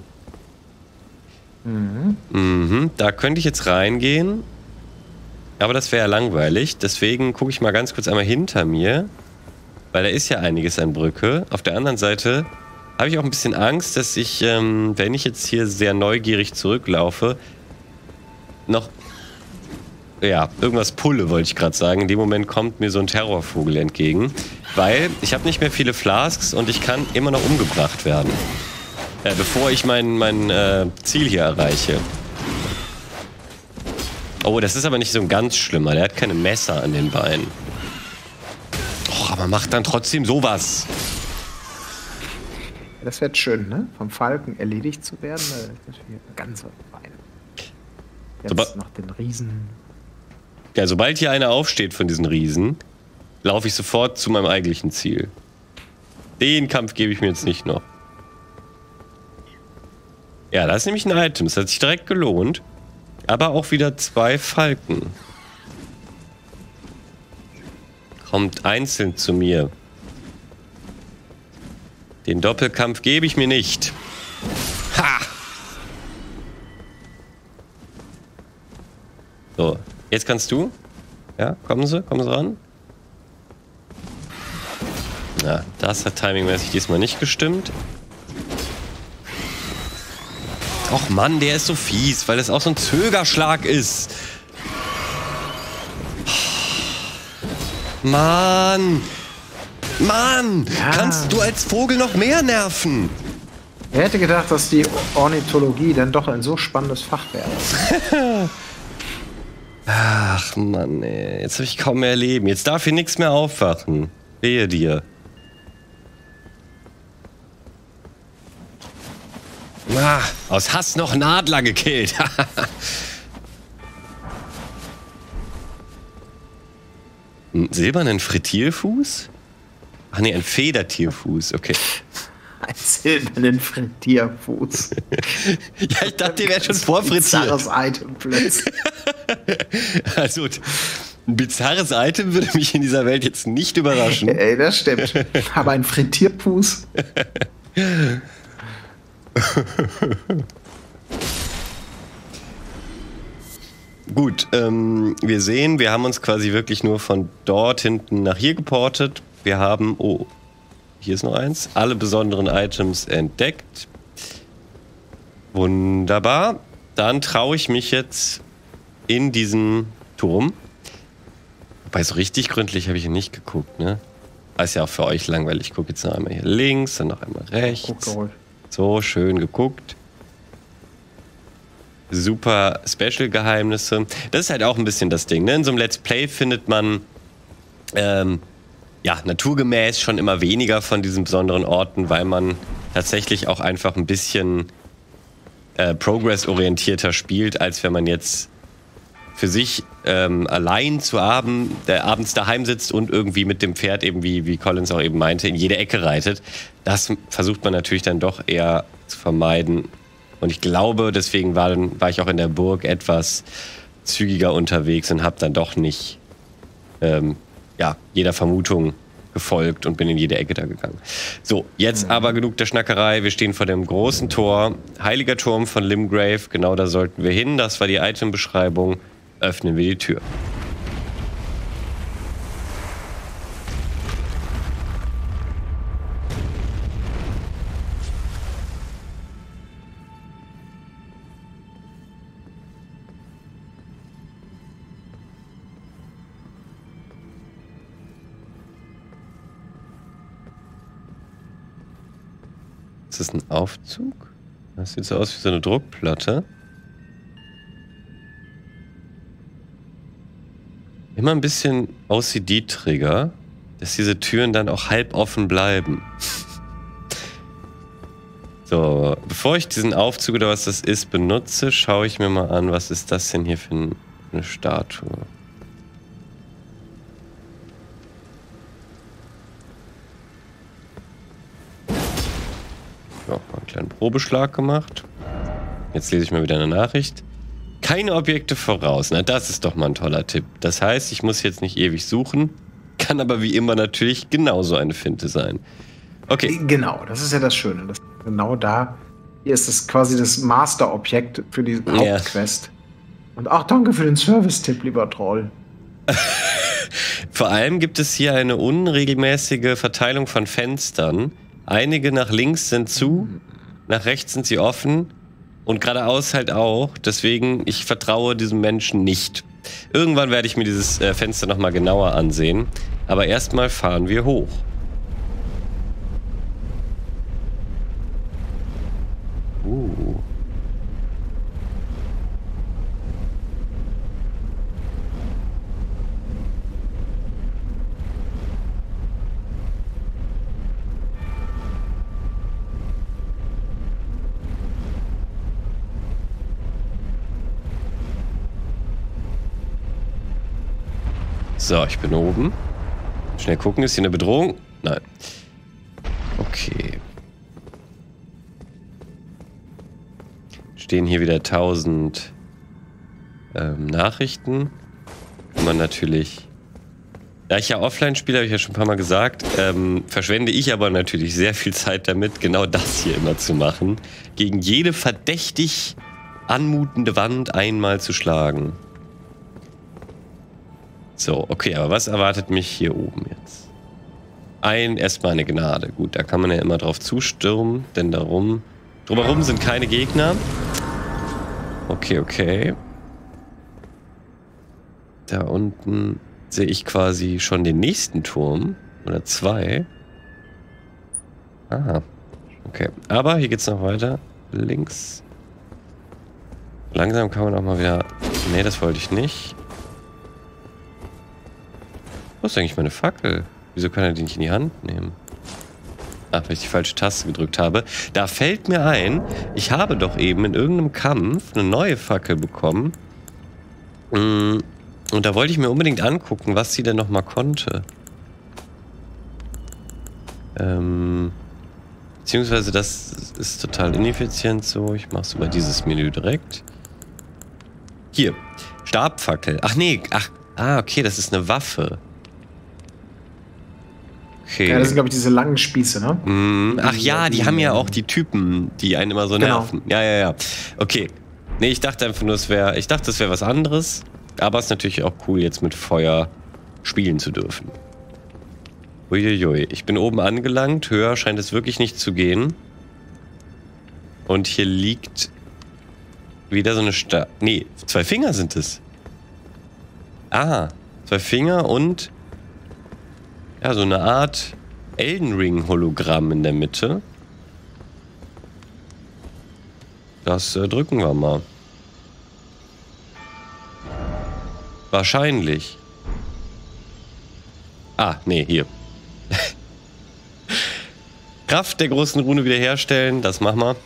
Mhm. Mhm, da könnte ich jetzt reingehen, aber das wäre ja langweilig. Deswegen gucke ich mal ganz kurz einmal hinter mir, weil da ist ja einiges an Brücke. Auf der anderen Seite habe ich auch ein bisschen Angst, dass ich, ähm, wenn ich jetzt hier sehr neugierig zurücklaufe, noch, ja, irgendwas pulle, wollte ich gerade sagen. In dem Moment kommt mir so ein Terrorvogel entgegen, weil ich habe nicht mehr viele Flasks und ich kann immer noch umgebracht werden. Ja, bevor ich mein, mein äh, Ziel hier erreiche. Oh, das ist aber nicht so ein ganz schlimmer. Der hat keine Messer an den Beinen. Och, aber macht dann trotzdem sowas. Ja, das wäre schön, ne? Vom Falken erledigt zu werden. Das ist natürlich ein ganzer Bein. Jetzt Soba noch den Riesen. Ja, sobald hier einer aufsteht von diesen Riesen, laufe ich sofort zu meinem eigentlichen Ziel. Den Kampf gebe ich mir jetzt nicht noch. Ja, das ist nämlich ein Item. Das hat sich direkt gelohnt. Aber auch wieder zwei Falken. Kommt einzeln zu mir. Den Doppelkampf gebe ich mir nicht. Ha! So, jetzt kannst du. Ja, kommen Sie, kommen Sie ran. Na, das hat timingmäßig diesmal nicht gestimmt. Och Mann, der ist so fies, weil das auch so ein Zögerschlag ist. Mann! Mann! Ja. Kannst du als Vogel noch mehr nerven? Wer hätte gedacht, dass die Ornithologie dann doch ein so spannendes Fach wäre? Ach Mann, ey. Jetzt habe ich kaum mehr Leben. Jetzt darf hier nichts mehr aufwachen. Wehe dir. Ah, aus Hass noch einen Adler gekillt. Einen silbernen Frittierfuß? Ach nee, ein Federtierfuß, okay. Ein silbernen Frittierfuß. Ja, ich dachte, der wäre schon vorfrittiert. Bizarres Item plötzlich. Also, ein bizarres Item würde mich in dieser Welt jetzt nicht überraschen. Ey, das stimmt. Aber ein Frittierfuß? Gut, ähm, wir sehen, wir haben uns quasi wirklich nur von dort hinten nach hier geportet. Wir haben, oh, hier ist noch eins, alle besonderen Items entdeckt. Wunderbar. Dann traue ich mich jetzt in diesen Turm. Wobei, so richtig gründlich habe ich hier nicht geguckt, ne? Ist ja auch für euch langweilig. Ich gucke jetzt noch einmal hier links, dann noch einmal rechts. So, schön geguckt. Super Special-Geheimnisse. Das ist halt auch ein bisschen das Ding, ne? In so einem Let's Play findet man ähm, ja, naturgemäß schon immer weniger von diesen besonderen Orten, weil man tatsächlich auch einfach ein bisschen äh, progress-orientierter spielt, als wenn man jetzt für sich ähm, allein zu Abend, der abends daheim sitzt und irgendwie mit dem Pferd eben, wie, wie Collins auch eben meinte, in jede Ecke reitet. Das versucht man natürlich dann doch eher zu vermeiden. Und ich glaube, deswegen war, war ich auch in der Burg etwas zügiger unterwegs und habe dann doch nicht ähm, ja, jeder Vermutung gefolgt und bin in jede Ecke da gegangen. So, jetzt mhm. aber genug der Schnackerei. Wir stehen vor dem großen Tor. Heiliger Turm von Limgrave. Genau da sollten wir hin. Das war die Itembeschreibung. Öffnen wir die Tür. Ist das ein Aufzug? Das sieht so aus wie so eine Druckplatte. Immer ein bisschen O C D-Trigger, dass diese Türen dann auch halb offen bleiben. So, bevor ich diesen Aufzug oder was das ist benutze, schaue ich mir mal an, was ist das denn hier für eine Statue? Auch mal einen kleinen Probeschlag gemacht. Jetzt lese ich mal wieder eine Nachricht. Keine Objekte voraus. Na, das ist doch mal ein toller Tipp. Das heißt, ich muss jetzt nicht ewig suchen, kann aber wie immer natürlich genauso eine Finte sein. Okay. Genau, das ist ja das Schöne. Das genau da. Hier ist das quasi das Master-Objekt für die Hauptquest. Ja. Und auch danke für den Service-Tipp, lieber Troll. Vor allem gibt es hier eine unregelmäßige Verteilung von Fenstern. Einige nach links sind zu, nach rechts sind sie offen und geradeaus halt auch. Deswegen, ich vertraue diesem Menschen nicht. Irgendwann werde ich mir dieses äh, Fenster nochmal genauer ansehen. Aber erstmal fahren wir hoch. Uh. So, ich bin oben. Schnell gucken, ist hier eine Bedrohung? Nein. Okay. Stehen hier wieder tausend ähm, Nachrichten. Kann man natürlich... Da ich ja offline spiele, habe ich ja schon ein paar Mal gesagt, ähm, verschwende ich aber natürlich sehr viel Zeit damit, genau das hier immer zu machen. Gegen jede verdächtig anmutende Wand einmal zu schlagen. So, okay, aber was erwartet mich hier oben jetzt? Ein, erstmal eine Gnade. Gut, da kann man ja immer drauf zustürmen, denn darum, drumherum sind keine Gegner. Okay, okay. Da unten sehe ich quasi schon den nächsten Turm. Oder zwei. Aha. Okay, aber hier geht's noch weiter. Links. Langsam kann man auch mal wieder... Nee, das wollte ich nicht. Wo ist eigentlich meine Fackel? Wieso kann er die nicht in die Hand nehmen? Ach, weil ich die falsche Taste gedrückt habe. Da fällt mir ein, ich habe doch eben in irgendeinem Kampf eine neue Fackel bekommen. Und da wollte ich mir unbedingt angucken, was sie denn nochmal konnte. Ähm, beziehungsweise das ist total ineffizient so. Ich mache es über dieses Menü direkt. Hier, Stabfackel. Ach nee, ach, ah, okay, das ist eine Waffe. Okay. Ja, das sind, glaube ich, diese langen Spieße, ne? Mm, ach ja, die haben ja auch die Typen, die einen immer so nerven. Genau. Ja, ja, ja. Okay. Nee, ich dachte einfach nur, es wäre, ich dachte, es wäre was anderes. Aber es ist natürlich auch cool, jetzt mit Feuer spielen zu dürfen. Uiuiui. Ich bin oben angelangt. Höher scheint es wirklich nicht zu gehen. Und hier liegt wieder so eine Sta... Nee, zwei Finger sind es. Ah, zwei Finger und... Ja, so eine Art Elden Ring-Hologramm in der Mitte. Das äh, drücken wir mal. Wahrscheinlich. Ah, nee, hier. Kraft der großen Rune wiederherstellen, das machen wir.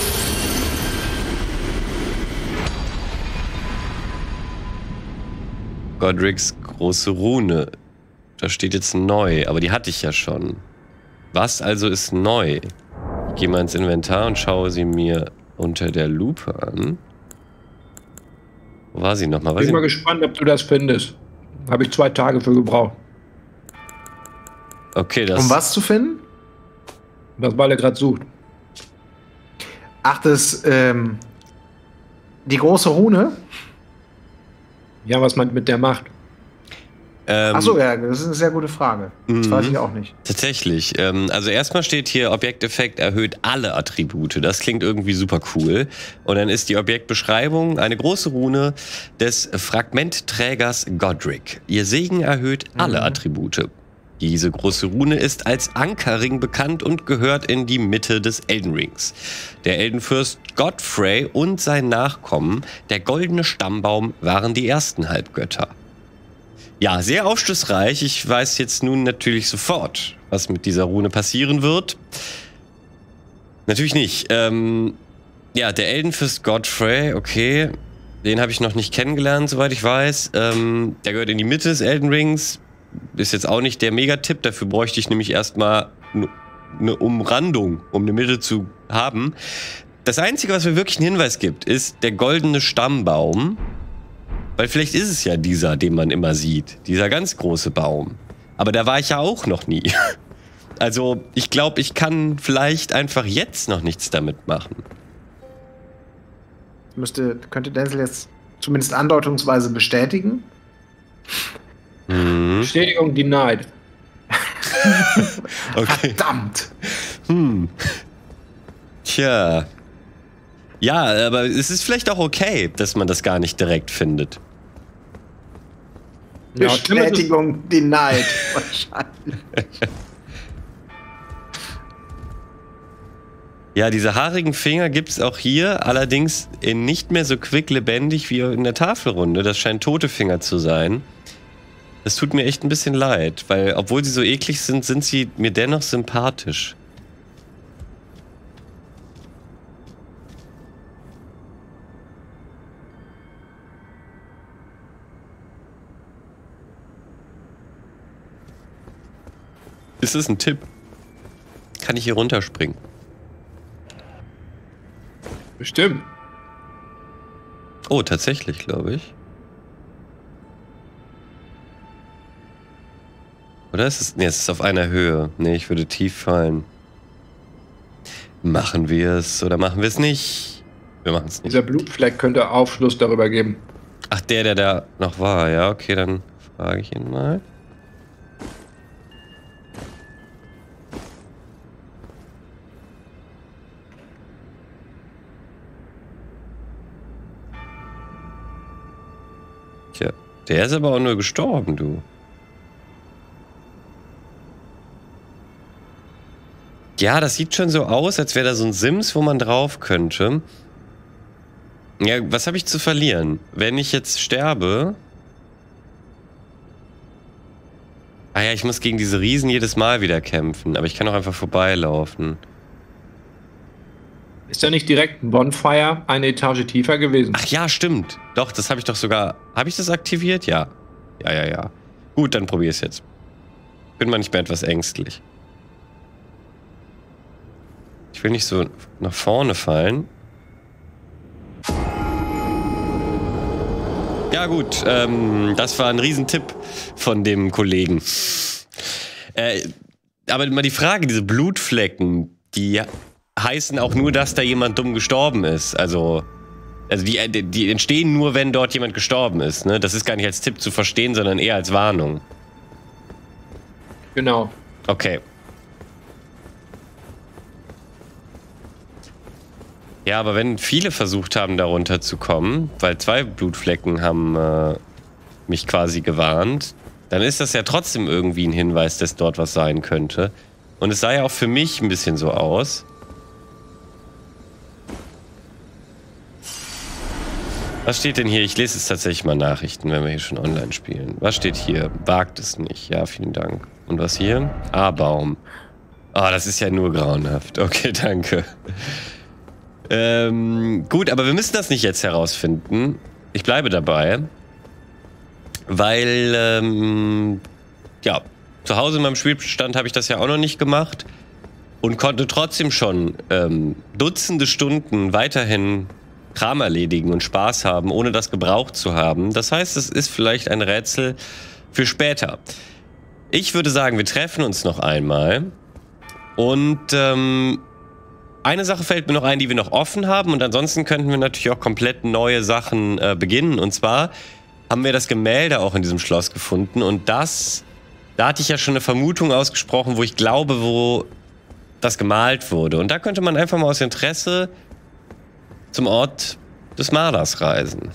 Godric's große Rune. Da steht jetzt neu, aber die hatte ich ja schon. Was also ist neu? Ich gehe mal ins Inventar und schaue sie mir unter der Lupe an. Wo war sie nochmal? Bin mal gespannt, ob du das findest. Habe ich zwei Tage für gebraucht. Okay, das... Um was zu finden? Was Walle gerade sucht. Ach, das, ähm, die große Rune? Ja, was man mit der macht. Ähm, Ach so, ja, das ist eine sehr gute Frage. Das weiß ich auch nicht. Tatsächlich. Ähm, also erstmal steht hier, Objekteffekt erhöht alle Attribute. Das klingt irgendwie super cool. Und dann ist die Objektbeschreibung eine große Rune des Fragmentträgers Godric. Ihr Segen erhöht alle Mhm. Attribute. Diese große Rune ist als Ankerring bekannt und gehört in die Mitte des Elden Rings. Der Eldenfürst Godfrey und sein Nachkommen, der goldene Stammbaum, waren die ersten Halbgötter. Ja, sehr aufschlussreich. Ich weiß jetzt nun natürlich sofort, was mit dieser Rune passieren wird. Natürlich nicht. Ähm, ja, der Eldenfürst Godfrey, okay. Den habe ich noch nicht kennengelernt, soweit ich weiß. Ähm, der gehört in die Mitte des Elden Rings. Ist jetzt auch nicht der Megatipp. Dafür bräuchte ich nämlich erstmal eine Umrandung, um eine Mitte zu haben. Das Einzige, was mir wirklich einen Hinweis gibt, ist der goldene Stammbaum. Weil vielleicht ist es ja dieser, den man immer sieht. Dieser ganz große Baum. Aber da war ich ja auch noch nie. Also, ich glaube, ich kann vielleicht einfach jetzt noch nichts damit machen. Müsste, könnte Denzel jetzt zumindest andeutungsweise bestätigen. Mhm. Bestätigung denied. Okay. Verdammt! Hm. Tja. Ja, aber es ist vielleicht auch okay, dass man das gar nicht direkt findet. Ja, Bestätigung denied. Wahrscheinlich. Ja, diese haarigen Finger gibt es auch hier, allerdings in nicht mehr so quicklebendig wie in der Tafelrunde. Das scheinen tote Finger zu sein. Das tut mir echt ein bisschen leid, weil obwohl sie so eklig sind, sind sie mir dennoch sympathisch. Ist das ein Tipp? Kann ich hier runterspringen? Bestimmt. Oh, tatsächlich, glaube ich. Oder ist es... Nee, es ist auf einer Höhe. Nee, ich würde tief fallen. Machen wir es oder machen wir es nicht? Wir machen es nicht. Dieser Blutfleck könnte Aufschluss darüber geben. Ach, der, der da noch war. Ja, okay, dann frage ich ihn mal. Tja, der ist aber auch nur gestorben, du. Ja, das sieht schon so aus, als wäre da so ein Sims, wo man drauf könnte. Ja, was habe ich zu verlieren? Wenn ich jetzt sterbe... Ah ja, ich muss gegen diese Riesen jedes Mal wieder kämpfen, aber ich kann auch einfach vorbeilaufen. Ist da nicht direkt ein Bonfire eine Etage tiefer gewesen? Ach ja, stimmt. Doch, das habe ich doch sogar... Habe ich das aktiviert? Ja. Ja, ja, ja. Gut, dann probier es jetzt. Bin mal nicht mehr etwas ängstlich. Ich will nicht so nach vorne fallen. Ja gut, ähm, das war ein Riesentipp von dem Kollegen. Äh, aber mal die Frage, diese Blutflecken, die heißen auch nur, dass da jemand dumm gestorben ist. Also, also die, die entstehen nur, wenn dort jemand gestorben ist. Ne? Das ist gar nicht als Tipp zu verstehen, sondern eher als Warnung. Genau. Okay. Ja, aber wenn viele versucht haben, da runterzukommen, weil zwei Blutflecken haben äh, mich quasi gewarnt, dann ist das ja trotzdem irgendwie ein Hinweis, dass dort was sein könnte. Und es sah ja auch für mich ein bisschen so aus. Was steht denn hier? Ich lese jetzt tatsächlich mal Nachrichten, wenn wir hier schon online spielen. Was steht hier? Wagt es nicht. Ja, vielen Dank. Und was hier? A-Baum. Ah, oh, das ist ja nur grauenhaft. Okay, danke. Ähm, gut, aber wir müssen das nicht jetzt herausfinden. Ich bleibe dabei. Weil, ähm, ja, zu Hause in meinem Spielstand habe ich das ja auch noch nicht gemacht. Und konnte trotzdem schon ähm, Dutzende Stunden weiterhin Kram erledigen und Spaß haben, ohne das gebraucht zu haben. Das heißt, es ist vielleicht ein Rätsel für später. Ich würde sagen, wir treffen uns noch einmal. Und ähm, eine Sache fällt mir noch ein, die wir noch offen haben. Und ansonsten könnten wir natürlich auch komplett neue Sachen äh, beginnen. Und zwar haben wir das Gemälde auch in diesem Schloss gefunden. Und das, da hatte ich ja schon eine Vermutung ausgesprochen, wo ich glaube, wo das gemalt wurde. Und da könnte man einfach mal aus Interesse zum Ort des Malers reisen.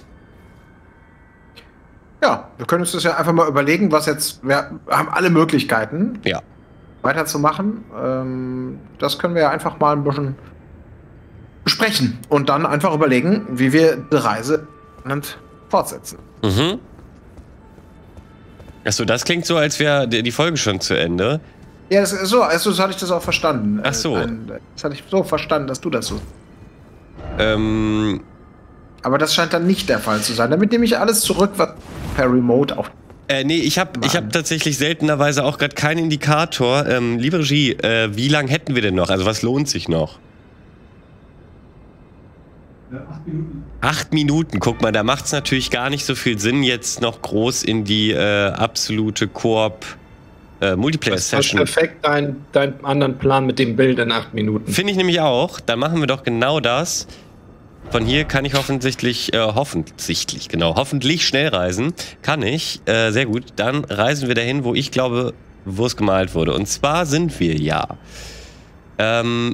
Ja, wir können uns das ja einfach mal überlegen, was jetzt, wir haben alle Möglichkeiten, ja, weiterzumachen. Ähm, das können wir ja einfach mal ein bisschen besprechen und dann einfach überlegen, wie wir die Reise fortsetzen. Mhm. Achso, das klingt so, als wäre die Folge schon zu Ende. Ja, das, so, also so hatte ich das auch verstanden. Ach so. Das hatte ich so verstanden, dass du das so... Ähm... Aber das scheint dann nicht der Fall zu sein. Damit nehme ich alles zurück, was per Remote auch... Äh, nee, ich habe ich hab tatsächlich seltenerweise auch gerade keinen Indikator. Ähm, liebe Regie, äh, wie lange hätten wir denn noch? Also was lohnt sich noch? Ja, acht Minuten. Acht Minuten, guck mal, da macht es natürlich gar nicht so viel Sinn, jetzt noch groß in die äh, absolute Koop äh, Multiplayer-Session. Das ist perfekt dein, dein anderen Plan mit dem Bild in acht Minuten. Finde ich nämlich auch. Dann machen wir doch genau das. Von hier kann ich offensichtlich, äh, hoffentlich, genau, hoffentlich schnell reisen. Kann ich. Äh, sehr gut. Dann reisen wir dahin, wo ich glaube, wo es gemalt wurde. Und zwar sind wir ja. Ähm,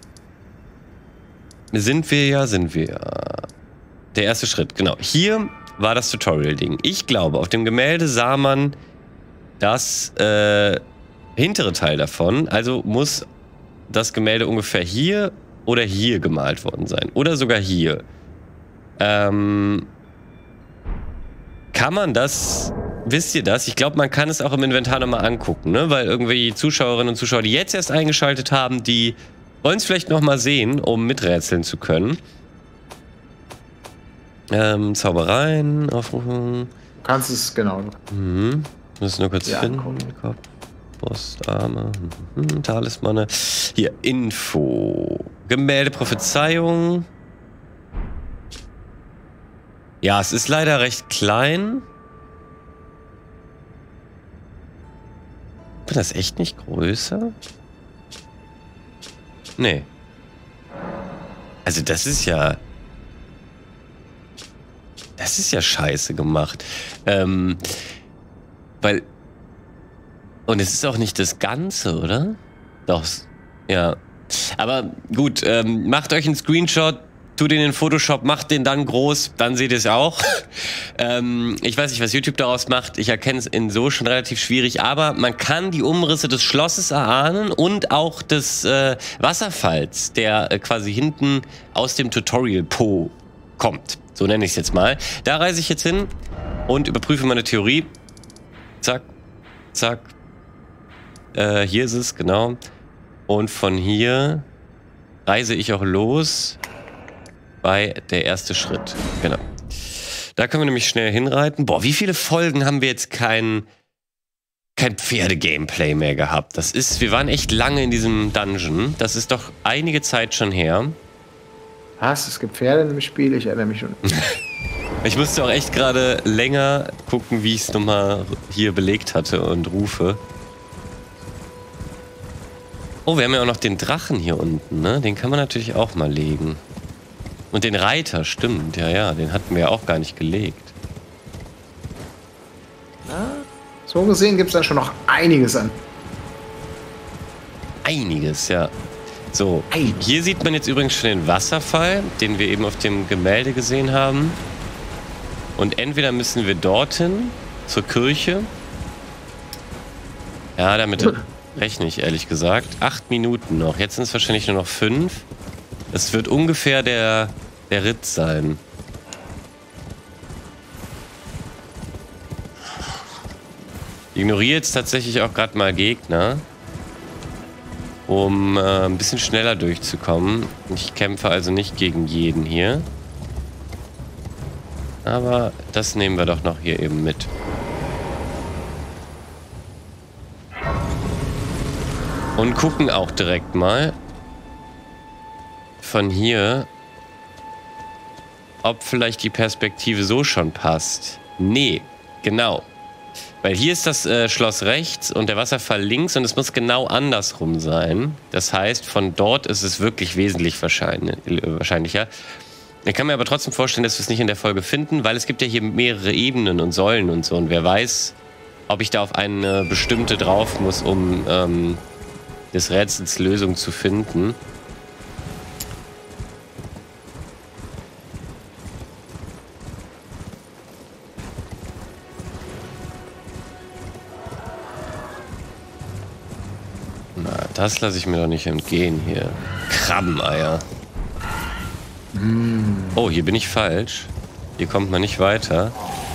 sind wir ja, sind wir ja. Der erste Schritt, genau. Hier war das Tutorial-Ding. Ich glaube, auf dem Gemälde sah man das äh, hintere Teil davon. Also muss das Gemälde ungefähr hier oder hier gemalt worden sein. Oder sogar hier. Ähm, kann man das, wisst ihr das? Ich glaube, man kann es auch im Inventar nochmal angucken, ne? Weil irgendwie Zuschauerinnen und Zuschauer, die jetzt erst eingeschaltet haben, die wollen es vielleicht nochmal sehen, um miträtseln zu können. Ähm, Zaubereien, aufrufen. Du kannst es, genau. Mhm. Müssen nur kurz ja, finden. Kopf, Brust, Arme, mhm. Talismane. Hier, Info. Gemälde, Prophezeiung. Ja, es ist leider recht klein. Wird das echt nicht größer? Nee. Also das ist ja... Das ist ja scheiße gemacht. Ähm, weil... Und es ist auch nicht das Ganze, oder? Doch, ja. Aber gut, ähm, macht euch einen Screenshot, tut den in Photoshop, macht den dann groß, dann seht ihr es auch. ähm, ich weiß nicht, was YouTube daraus macht. Ich erkenne es in so schon relativ schwierig, aber man kann die Umrisse des Schlosses erahnen und auch des äh, Wasserfalls, der äh, quasi hinten aus dem Tutorial-Po kommt. So nenne ich es jetzt mal. Da reise ich jetzt hin und überprüfe meine Theorie. Zack, zack. Äh, hier ist es, genau. Und von hier reise ich auch los bei der erste Schritt. Genau. Da können wir nämlich schnell hinreiten. Boah, wie viele Folgen haben wir jetzt kein, kein Pferde-Gameplay mehr gehabt? Das ist, wir waren echt lange in diesem Dungeon. Das ist doch einige Zeit schon her. Was? Es gibt Pferde im Spiel? Ich erinnere mich schon. Ich musste auch echt gerade länger gucken, wie ich es nochmal hier belegt hatte und rufe. Oh, wir haben ja auch noch den Drachen hier unten, ne? Den kann man natürlich auch mal legen. Und den Reiter, stimmt, ja, ja, den hatten wir ja auch gar nicht gelegt. Ja, so gesehen gibt es da schon noch einiges an. Einiges, ja. So, Einiges. Hier sieht man jetzt übrigens schon den Wasserfall, den wir eben auf dem Gemälde gesehen haben. Und entweder müssen wir dorthin, zur Kirche. Ja, damit rechne ich ehrlich gesagt. Acht Minuten noch. Jetzt sind es wahrscheinlich nur noch fünf. Das wird ungefähr der, der Ritt sein. Ich ignoriere jetzt tatsächlich auch gerade mal Gegner, um äh, ein bisschen schneller durchzukommen. Ich kämpfe also nicht gegen jeden hier. Aber das nehmen wir doch noch hier eben mit. Und gucken auch direkt mal von hier, ob vielleicht die Perspektive so schon passt. Nee, genau. Weil hier ist das äh, Schloss rechts und der Wasserfall links und es muss genau andersrum sein. Das heißt, von dort ist es wirklich wesentlich wahrscheinlich, wahrscheinlicher. Ich kann mir aber trotzdem vorstellen, dass wir es nicht in der Folge finden, weil es gibt ja hier mehrere Ebenen und Säulen und so. Und wer weiß, ob ich da auf eine bestimmte drauf muss, um ähm, des Rätsels Lösung zu finden. Na, das lasse ich mir doch nicht entgehen hier. Krabbeneier. Mm. Oh, hier bin ich falsch. Hier kommt man nicht weiter.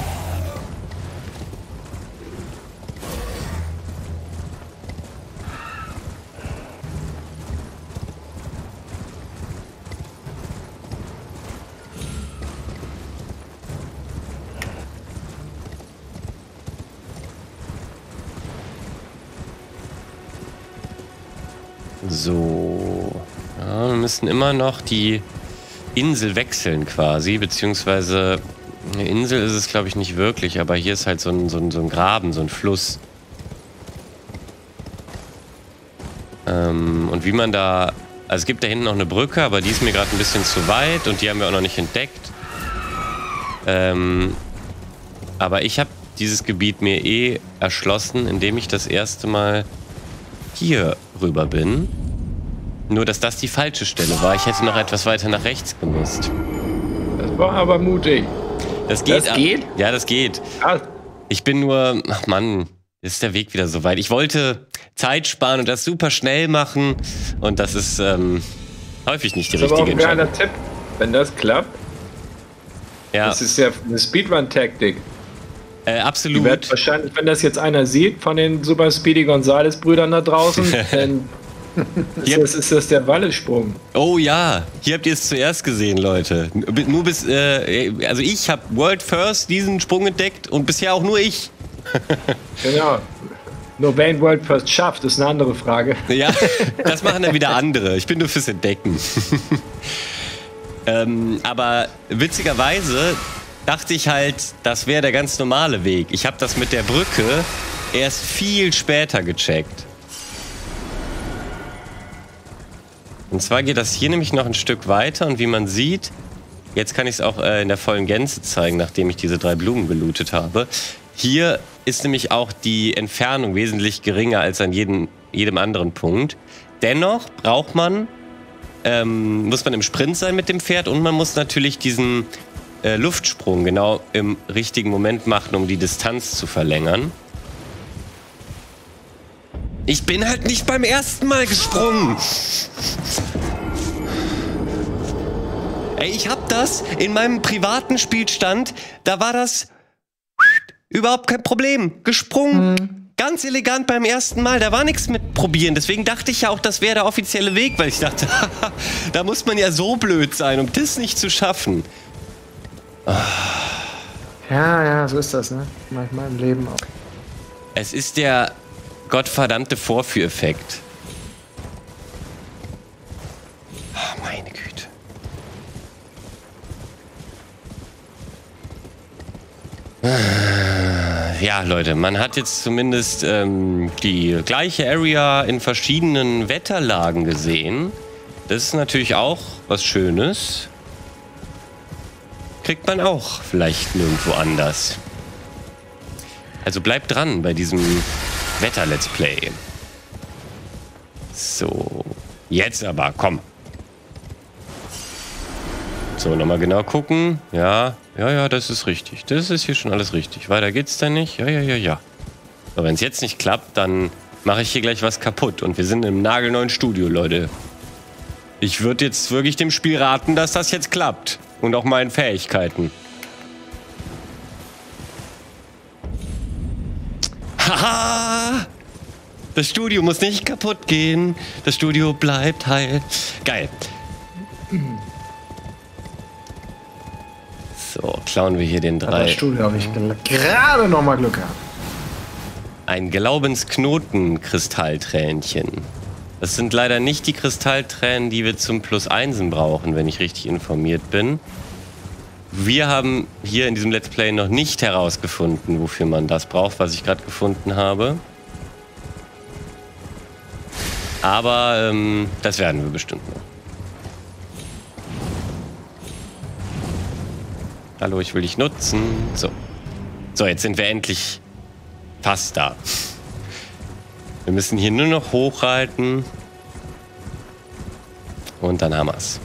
So. Ja, wir müssen immer noch die Insel wechseln quasi, beziehungsweise eine Insel ist es glaube ich nicht wirklich, aber hier ist halt so ein, so ein, so ein Graben, so ein Fluss. Ähm, und wie man da, also es gibt da hinten noch eine Brücke, aber die ist mir gerade ein bisschen zu weit und die haben wir auch noch nicht entdeckt. Ähm, aber ich habe dieses Gebiet mir eh erschlossen, indem ich das erste Mal hier rüber bin. Nur, dass das die falsche Stelle war. Ich hätte noch etwas weiter nach rechts gemusst. Das war aber mutig. Das geht? Das geht? Ja, das geht. Ah. Ich bin nur... Ach Mann, jetzt ist der Weg wieder so weit. Ich wollte Zeit sparen und das super schnell machen. Und das ist ähm, häufig nicht die das richtige Entscheidung. Das ist aber auch ein Entscheidung. geiler Tipp, wenn das klappt. Ja. Das ist ja eine Speedrun-Taktik. Äh, absolut. Die wird wahrscheinlich, wenn das jetzt einer sieht von den Super Speedy Gonzales-Brüdern da draußen, dann ist das, ist das der Wallesprung. Oh ja, hier habt ihr es zuerst gesehen, Leute. Nur bis, äh, also ich habe World First diesen Sprung entdeckt und bisher auch nur ich. Genau. Nur wer ihn World First schafft, ist eine andere Frage. Ja, das machen dann wieder andere. Ich bin nur fürs Entdecken. ähm, aber witzigerweise dachte ich halt, das wäre der ganz normale Weg. Ich habe das mit der Brücke erst viel später gecheckt. Und zwar geht das hier nämlich noch ein Stück weiter und wie man sieht, jetzt kann ich es auch äh, in der vollen Gänze zeigen, nachdem ich diese drei Blumen gelootet habe. Hier ist nämlich auch die Entfernung wesentlich geringer als an jedem, jedem anderen Punkt. Dennoch braucht man, ähm, muss man im Sprint sein mit dem Pferd und man muss natürlich diesen äh, Luftsprung genau im richtigen Moment machen, um die Distanz zu verlängern. Ich bin halt nicht beim ersten Mal gesprungen. Ey, ich hab das in meinem privaten Spielstand, da war das überhaupt kein Problem. Gesprungen, mhm. Ganz elegant beim ersten Mal, da war nichts mit probieren. Deswegen dachte ich ja auch, das wäre der offizielle Weg, weil ich dachte, da muss man ja so blöd sein, um das nicht zu schaffen. Oh. Ja, ja, so ist das, ne? Manchmal im Leben auch. Es ist der gottverdammte Vorführeffekt. Oh, meine Güte. Ja, Leute, man hat jetzt zumindest ähm, die gleiche Area in verschiedenen Wetterlagen gesehen. Das ist natürlich auch was Schönes. Kriegt man auch vielleicht nirgendwo anders. Also bleibt dran bei diesem Wetter-Let's Play. So, jetzt aber, komm. So, nochmal genau gucken. Ja, ja, ja, das ist richtig. Das ist hier schon alles richtig. Weiter geht's denn nicht? Ja, ja, ja, ja. So, wenn es jetzt nicht klappt, dann mache ich hier gleich was kaputt. Und wir sind im nagelneuen Studio, Leute. Ich würde jetzt wirklich dem Spiel raten, dass das jetzt klappt. Und auch meinen Fähigkeiten. Haha! Das Studio muss nicht kaputt gehen. Das Studio bleibt heil. Geil. So, klauen wir hier den drei. Das Studio habe ich gerade noch mal Glück gehabt. Ein Glaubensknoten-Kristalltränchen. Das sind leider nicht die Kristalltränen, die wir zum Plus Einsen brauchen, wenn ich richtig informiert bin. wir haben hier in diesem Let's Play noch nicht herausgefunden, wofür man das braucht, was ich gerade gefunden habe. Aber ähm, das werden wir bestimmt noch. Hallo, ich will dich nutzen. So. So, jetzt sind wir endlich fast da. Wir müssen hier nur noch hochhalten. Und dann haben wir es.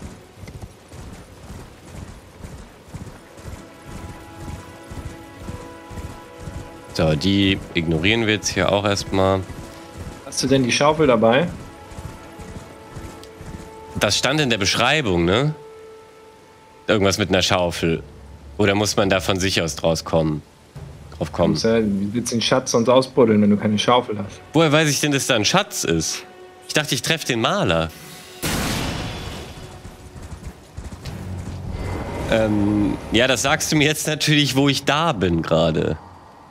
So, die ignorieren wir jetzt hier auch erstmal. Hast du denn die Schaufel dabei? Das stand in der Beschreibung, ne? Irgendwas mit einer Schaufel. Oder muss man da von sich aus draus kommen? Drauf kommen? Ja, wie willst du den Schatz sonst ausbuddeln, wenn du keine Schaufel hast? Woher weiß ich denn, dass da ein Schatz ist? Ich dachte, ich treffe den Maler. Ähm, ja, das sagst du mir jetzt natürlich, wo ich da bin gerade.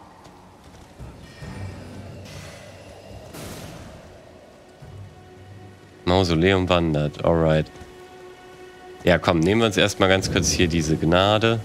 Mausoleum wandert, alright. Ja, komm, nehmen wir uns erstmal ganz kurz hier diese Gnade.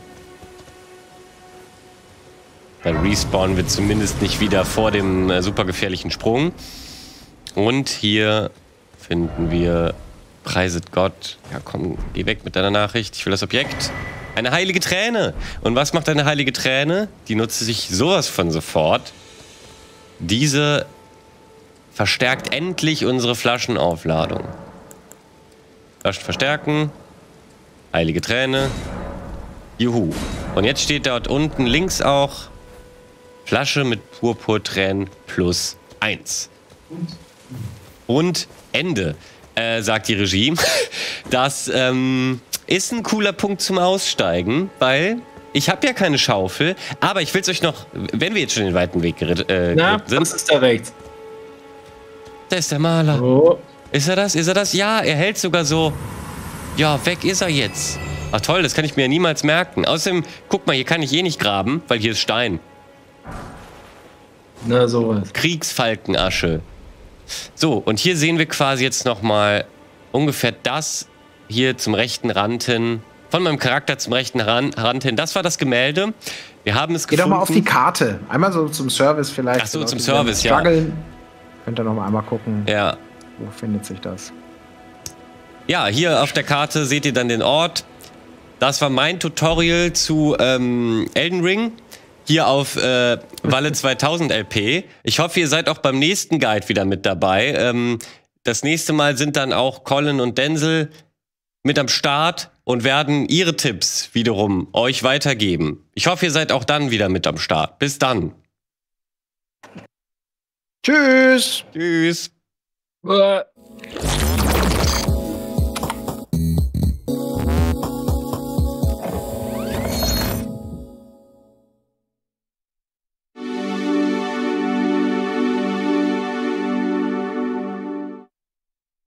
Dann respawnen wir zumindest nicht wieder vor dem äh, super gefährlichen Sprung. Und hier finden wir Preiset Gott. Ja, komm, geh weg mit deiner Nachricht. Ich will das Objekt. Eine heilige Träne. Und was macht eine heilige Träne? Die nutzt sich sowas von sofort. Diese verstärkt endlich unsere Flaschenaufladung. Flaschen verstärken. Heilige Träne. Juhu. Und jetzt steht dort unten links auch Flasche mit Purpurtränen plus eins. Und Ende, äh, sagt die Regie. Das ähm, ist ein cooler Punkt zum Aussteigen, weil ich habe ja keine Schaufel, aber ich will es euch noch, wenn wir jetzt schon den weiten Weg geritten äh, Na, sind. was ist da rechts? Da ist der Maler. Oh. Ist er das? Ist er das? Ja, er hält sogar so. Ja, weg ist er jetzt. Ach toll, das kann ich mir ja niemals merken. Außerdem, guck mal, hier kann ich eh nicht graben, weil hier ist Stein. Na, sowas. Kriegsfalkenasche. So, und hier sehen wir quasi jetzt nochmal ungefähr das hier zum rechten Rand hin. Von meinem Charakter zum rechten Rand hin. Das war das Gemälde. Wir haben es Geh gefunden. doch mal auf die Karte. Einmal so zum Service vielleicht. Ach so, Leute, zum die Service, ja. struggeln. Könnt ihr noch mal einmal gucken. Ja. Wo findet sich das? Ja, hier auf der Karte seht ihr dann den Ort. Das war mein Tutorial zu ähm, Elden Ring. Hier auf äh, Walle zweitausend L P. Ich hoffe, ihr seid auch beim nächsten Guide wieder mit dabei. Ähm, das nächste Mal sind dann auch Colin und Denzel mit am Start und werden ihre Tipps wiederum euch weitergeben. Ich hoffe, ihr seid auch dann wieder mit am Start. Bis dann. Tschüss. Tschüss. Äh.